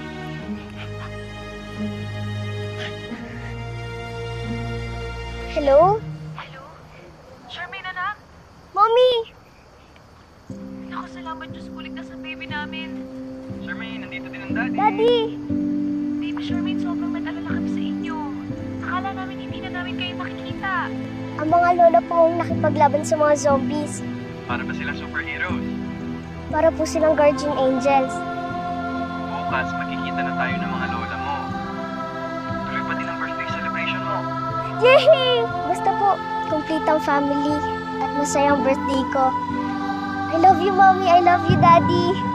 Hello? Charmaine, anak? Mommy! Naku, salamat Diyos ko, ligtas ang baby namin. Charmaine, nandito din ang daddy. Daddy! Baby Charmaine, sobrang nag-alala kami sa inyo. Akala namin hindi na namin kayo makikita. Ang mga lola po ang nakipaglaban sa mga zombies. Para ba silang superheroes? Para po silang guardian angels. Bukas, magkikita na tayo ng mga lola mo. Tuloy pa din ang birthday celebration mo. Yay! Basta po, complete ang family at masayang birthday ko. I love you, Mommy. I love you, Daddy.